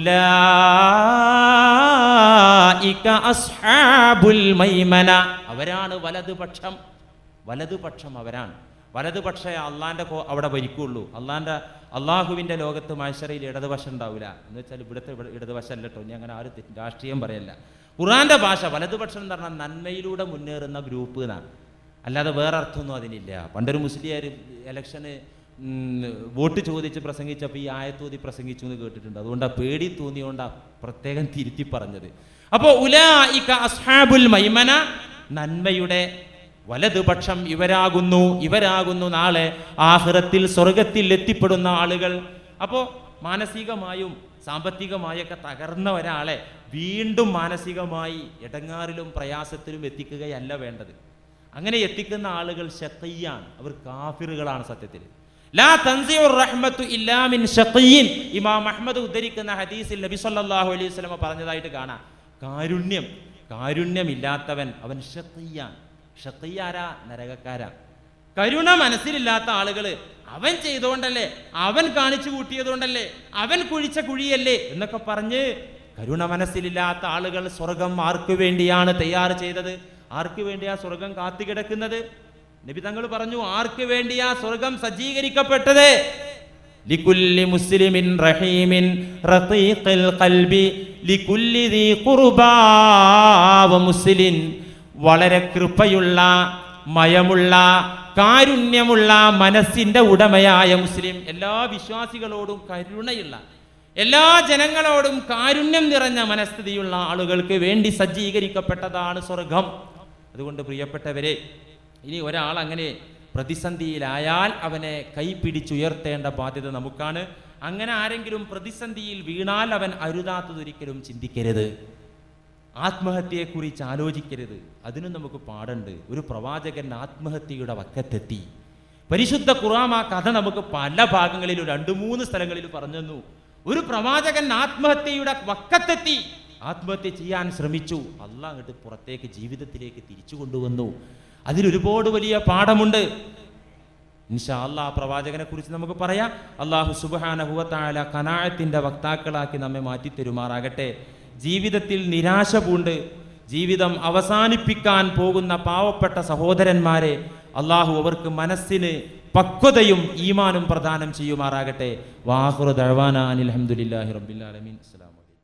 ഉലൈക അസ്ഹാബുൽ മൈമന, അവരാണ് വലതുപക്ഷം. അവരാണ് വലതുപക്ഷേ അള്ളാന്റെ അവിടെ ഭരിക്കുള്ളൂ. അള്ളാഹുവിന്റെ ലോകത്ത് മഹ്ശറയിൽ ഇടതുവശം ഉണ്ടാവില്ല എന്ന് വെച്ചാൽ ഇവിടുത്തെ ഇടതുവശം അല്ല കേട്ടോ. ഇനി അങ്ങനെ ആരും രാഷ്ട്രീയം പറയല്ല. ഖുർആന്റെ ഭാഷ വലതുപക്ഷം എന്ന് പറഞ്ഞാൽ നന്മയിലൂടെ മുന്നേറുന്ന ഗ്രൂപ്പ് എന്നാണ്, അല്ലാതെ വേറെ അർത്ഥമൊന്നും അതിനില്ല. പണ്ടൊരു മുസ്ലിയാർ ഇലക്ഷന് വോട്ട് ചോദിച്ച് പ്രസംഗിച്ചപ്പോൾ ഈ ആയത്തോതി പ്രസംഗിച്ചു എന്ന് കേട്ടിട്ടുണ്ട്. അതുകൊണ്ടാണ് പേടി തോന്നിയോണ്ടാണ് പ്രത്യേകം തിരുത്തി പറഞ്ഞത്. അപ്പോൾ ഉലൈക അസ്ഹാബുൽ മൈമന, നന്മയുടെ വലതുപക്ഷം ഇവരാകുന്നു നാളെ ആഖിറത്തിൽ സ്വർഗത്തിൽ എത്തിപ്പെടുന്ന ആളുകൾ. അപ്പോൾ മാനസികമായും സാമ്പത്തികമായൊക്കെ തകർന്ന ഒരാളെ വീണ്ടും മാനസികമായി ഇടങ്ങാറിലും പ്രയാസത്തിലും എത്തിക്കുകയല്ല വേണ്ടത്. അങ്ങനെ എത്തിക്കുന്ന ആളുകൾ ശഖിയാണ്, അവർ കാഫിറുകളാണ്. സത്യത്തിൽ ലാ തൻസിഉർ റഹ്മത്തു ഇല്ലാ മിൻ ശഖിയിൻ, ഇമാം അഹ്മദ് ഉദ്ധരിക്കുന്ന ഹദീസിൽ നബി സല്ലല്ലാഹു അലൈഹി വസല്ലം പറഞ്ഞതായിട്ട് കാണാം. കാരുണ്യമില്ലാത്തവൻ അവൻ ശഖിയാണ്. ഷഖിയാരാ? നരകക്കാരാ. കരുണ മനസ്സിലില്ലാത്ത ആളുകള് അവൻ ചെയ്തോണ്ടല്ലേ, അവൻ കാണിച്ചു കൂട്ടിയതുകൊണ്ടല്ലേ, അവൻ കുഴിച്ച കുഴിയല്ലേ എന്നൊക്കെ പറഞ്ഞ് കരുണ മനസ്സിലില്ലാത്ത ആളുകൾ സ്വർഗം ആർക്കു വേണ്ടിയാണ് തയ്യാർ ചെയ്തത്? ആർക്കു വേണ്ടിയാ സ്വർഗം കാത്തുകിടക്കുന്നത്? നബി തങ്ങൾ പറഞ്ഞു, ആർക്കു വേണ്ടിയാ സ്വർഗം സജ്ജീകരിക്കപ്പെട്ടത്? ലികുല്ലി മുസ്ലിമിൻ റഹീമിൻ റഖീഖിൽ ഖൽബി ലികുല്ലി ദീ ഖുർബാ വ മുസ്ലിൻ, വളരെ കൃപയുള്ള, മയമുള്ള, കാരുണ്യമുള്ള മനസ്സിന്റെ ഉടമയായ മുസ്ലിം, എല്ലാ വിശ്വാസികളോടും കരുണയുള്ള, എല്ലാ ജനങ്ങളോടും കാരുണ്യം നിറഞ്ഞ മനസ്ഥിതിയുള്ള ആളുകൾക്ക് വേണ്ടി സജ്ജീകരിക്കപ്പെട്ടതാണ് സ്വർഗം. അതുകൊണ്ട് പ്രിയപ്പെട്ടവരെ, ഇനി ഒരാൾ അങ്ങനെ പ്രതിസന്ധിയിലായാൽ അവനെ കൈപിടിച്ചുയർത്തേണ്ട ബാധ്യത നമുക്കാണ്. അങ്ങനെ ആരെങ്കിലും പ്രതിസന്ധിയിൽ വീണാൽ അവൻ അരുതാത്തതൊരിക്കലും ചിന്തിക്കരുത്, ആത്മഹത്യയെക്കുറിച്ച് ആലോചിക്കരുത്. അതിനും നമുക്ക് പാടുണ്ട്. ഒരു പ്രവാചകൻ ആത്മഹത്യയുടെ വക്കത്തെത്തി. പരിശുദ്ധ ഖുർആൻ ആ കഥ നമുക്ക് പല ഭാഗങ്ങളിലും 2-3 സ്ഥലങ്ങളിൽ പറഞ്ഞു തന്നു. ഒരു പ്രവാചകൻ ആത്മഹത്യയുടെ വക്കത്തെത്തി, ആത്മഹത്യ ചെയ്യാൻ ശ്രമിച്ചു. അള്ളാഹ് അങ്ങോട്ട് പുറത്തേക്ക് ജീവിതത്തിലേക്ക് തിരിച്ചു കൊണ്ടുവന്നു. അതിലൊരുപാട് വലിയ പാഠമുണ്ട്. ഇൻഷാ അല്ലാഹ് പ്രവാചകനെ കുറിച്ച് നമുക്ക് പറയാം. അല്ലാഹു സുബ്ഹാനഹു വ തആല ഖനാഅത്തിന്റെ വക്താക്കളാക്കി നമ്മെ മാറ്റി തരുമാറാകട്ടെ. ജീവിതത്തിൽ നിരാശ പൂണ്ട് ജീവിതം അവസാനിപ്പിക്കാൻ പോകുന്ന പാവപ്പെട്ട സഹോദരന്മാരെ അല്ലാഹു അവർക്ക് മനസ്സിന് പക്വതയും ഈമാനും പ്രദാനം ചെയ്യുമാറാകട്ടെ. വാഖിറു ദഅവാനാ അനിൽ ഹംദുലില്ലാഹി റബ്ബിൽ ആലമീൻ. അസ്സലാമു അലൈക്കും.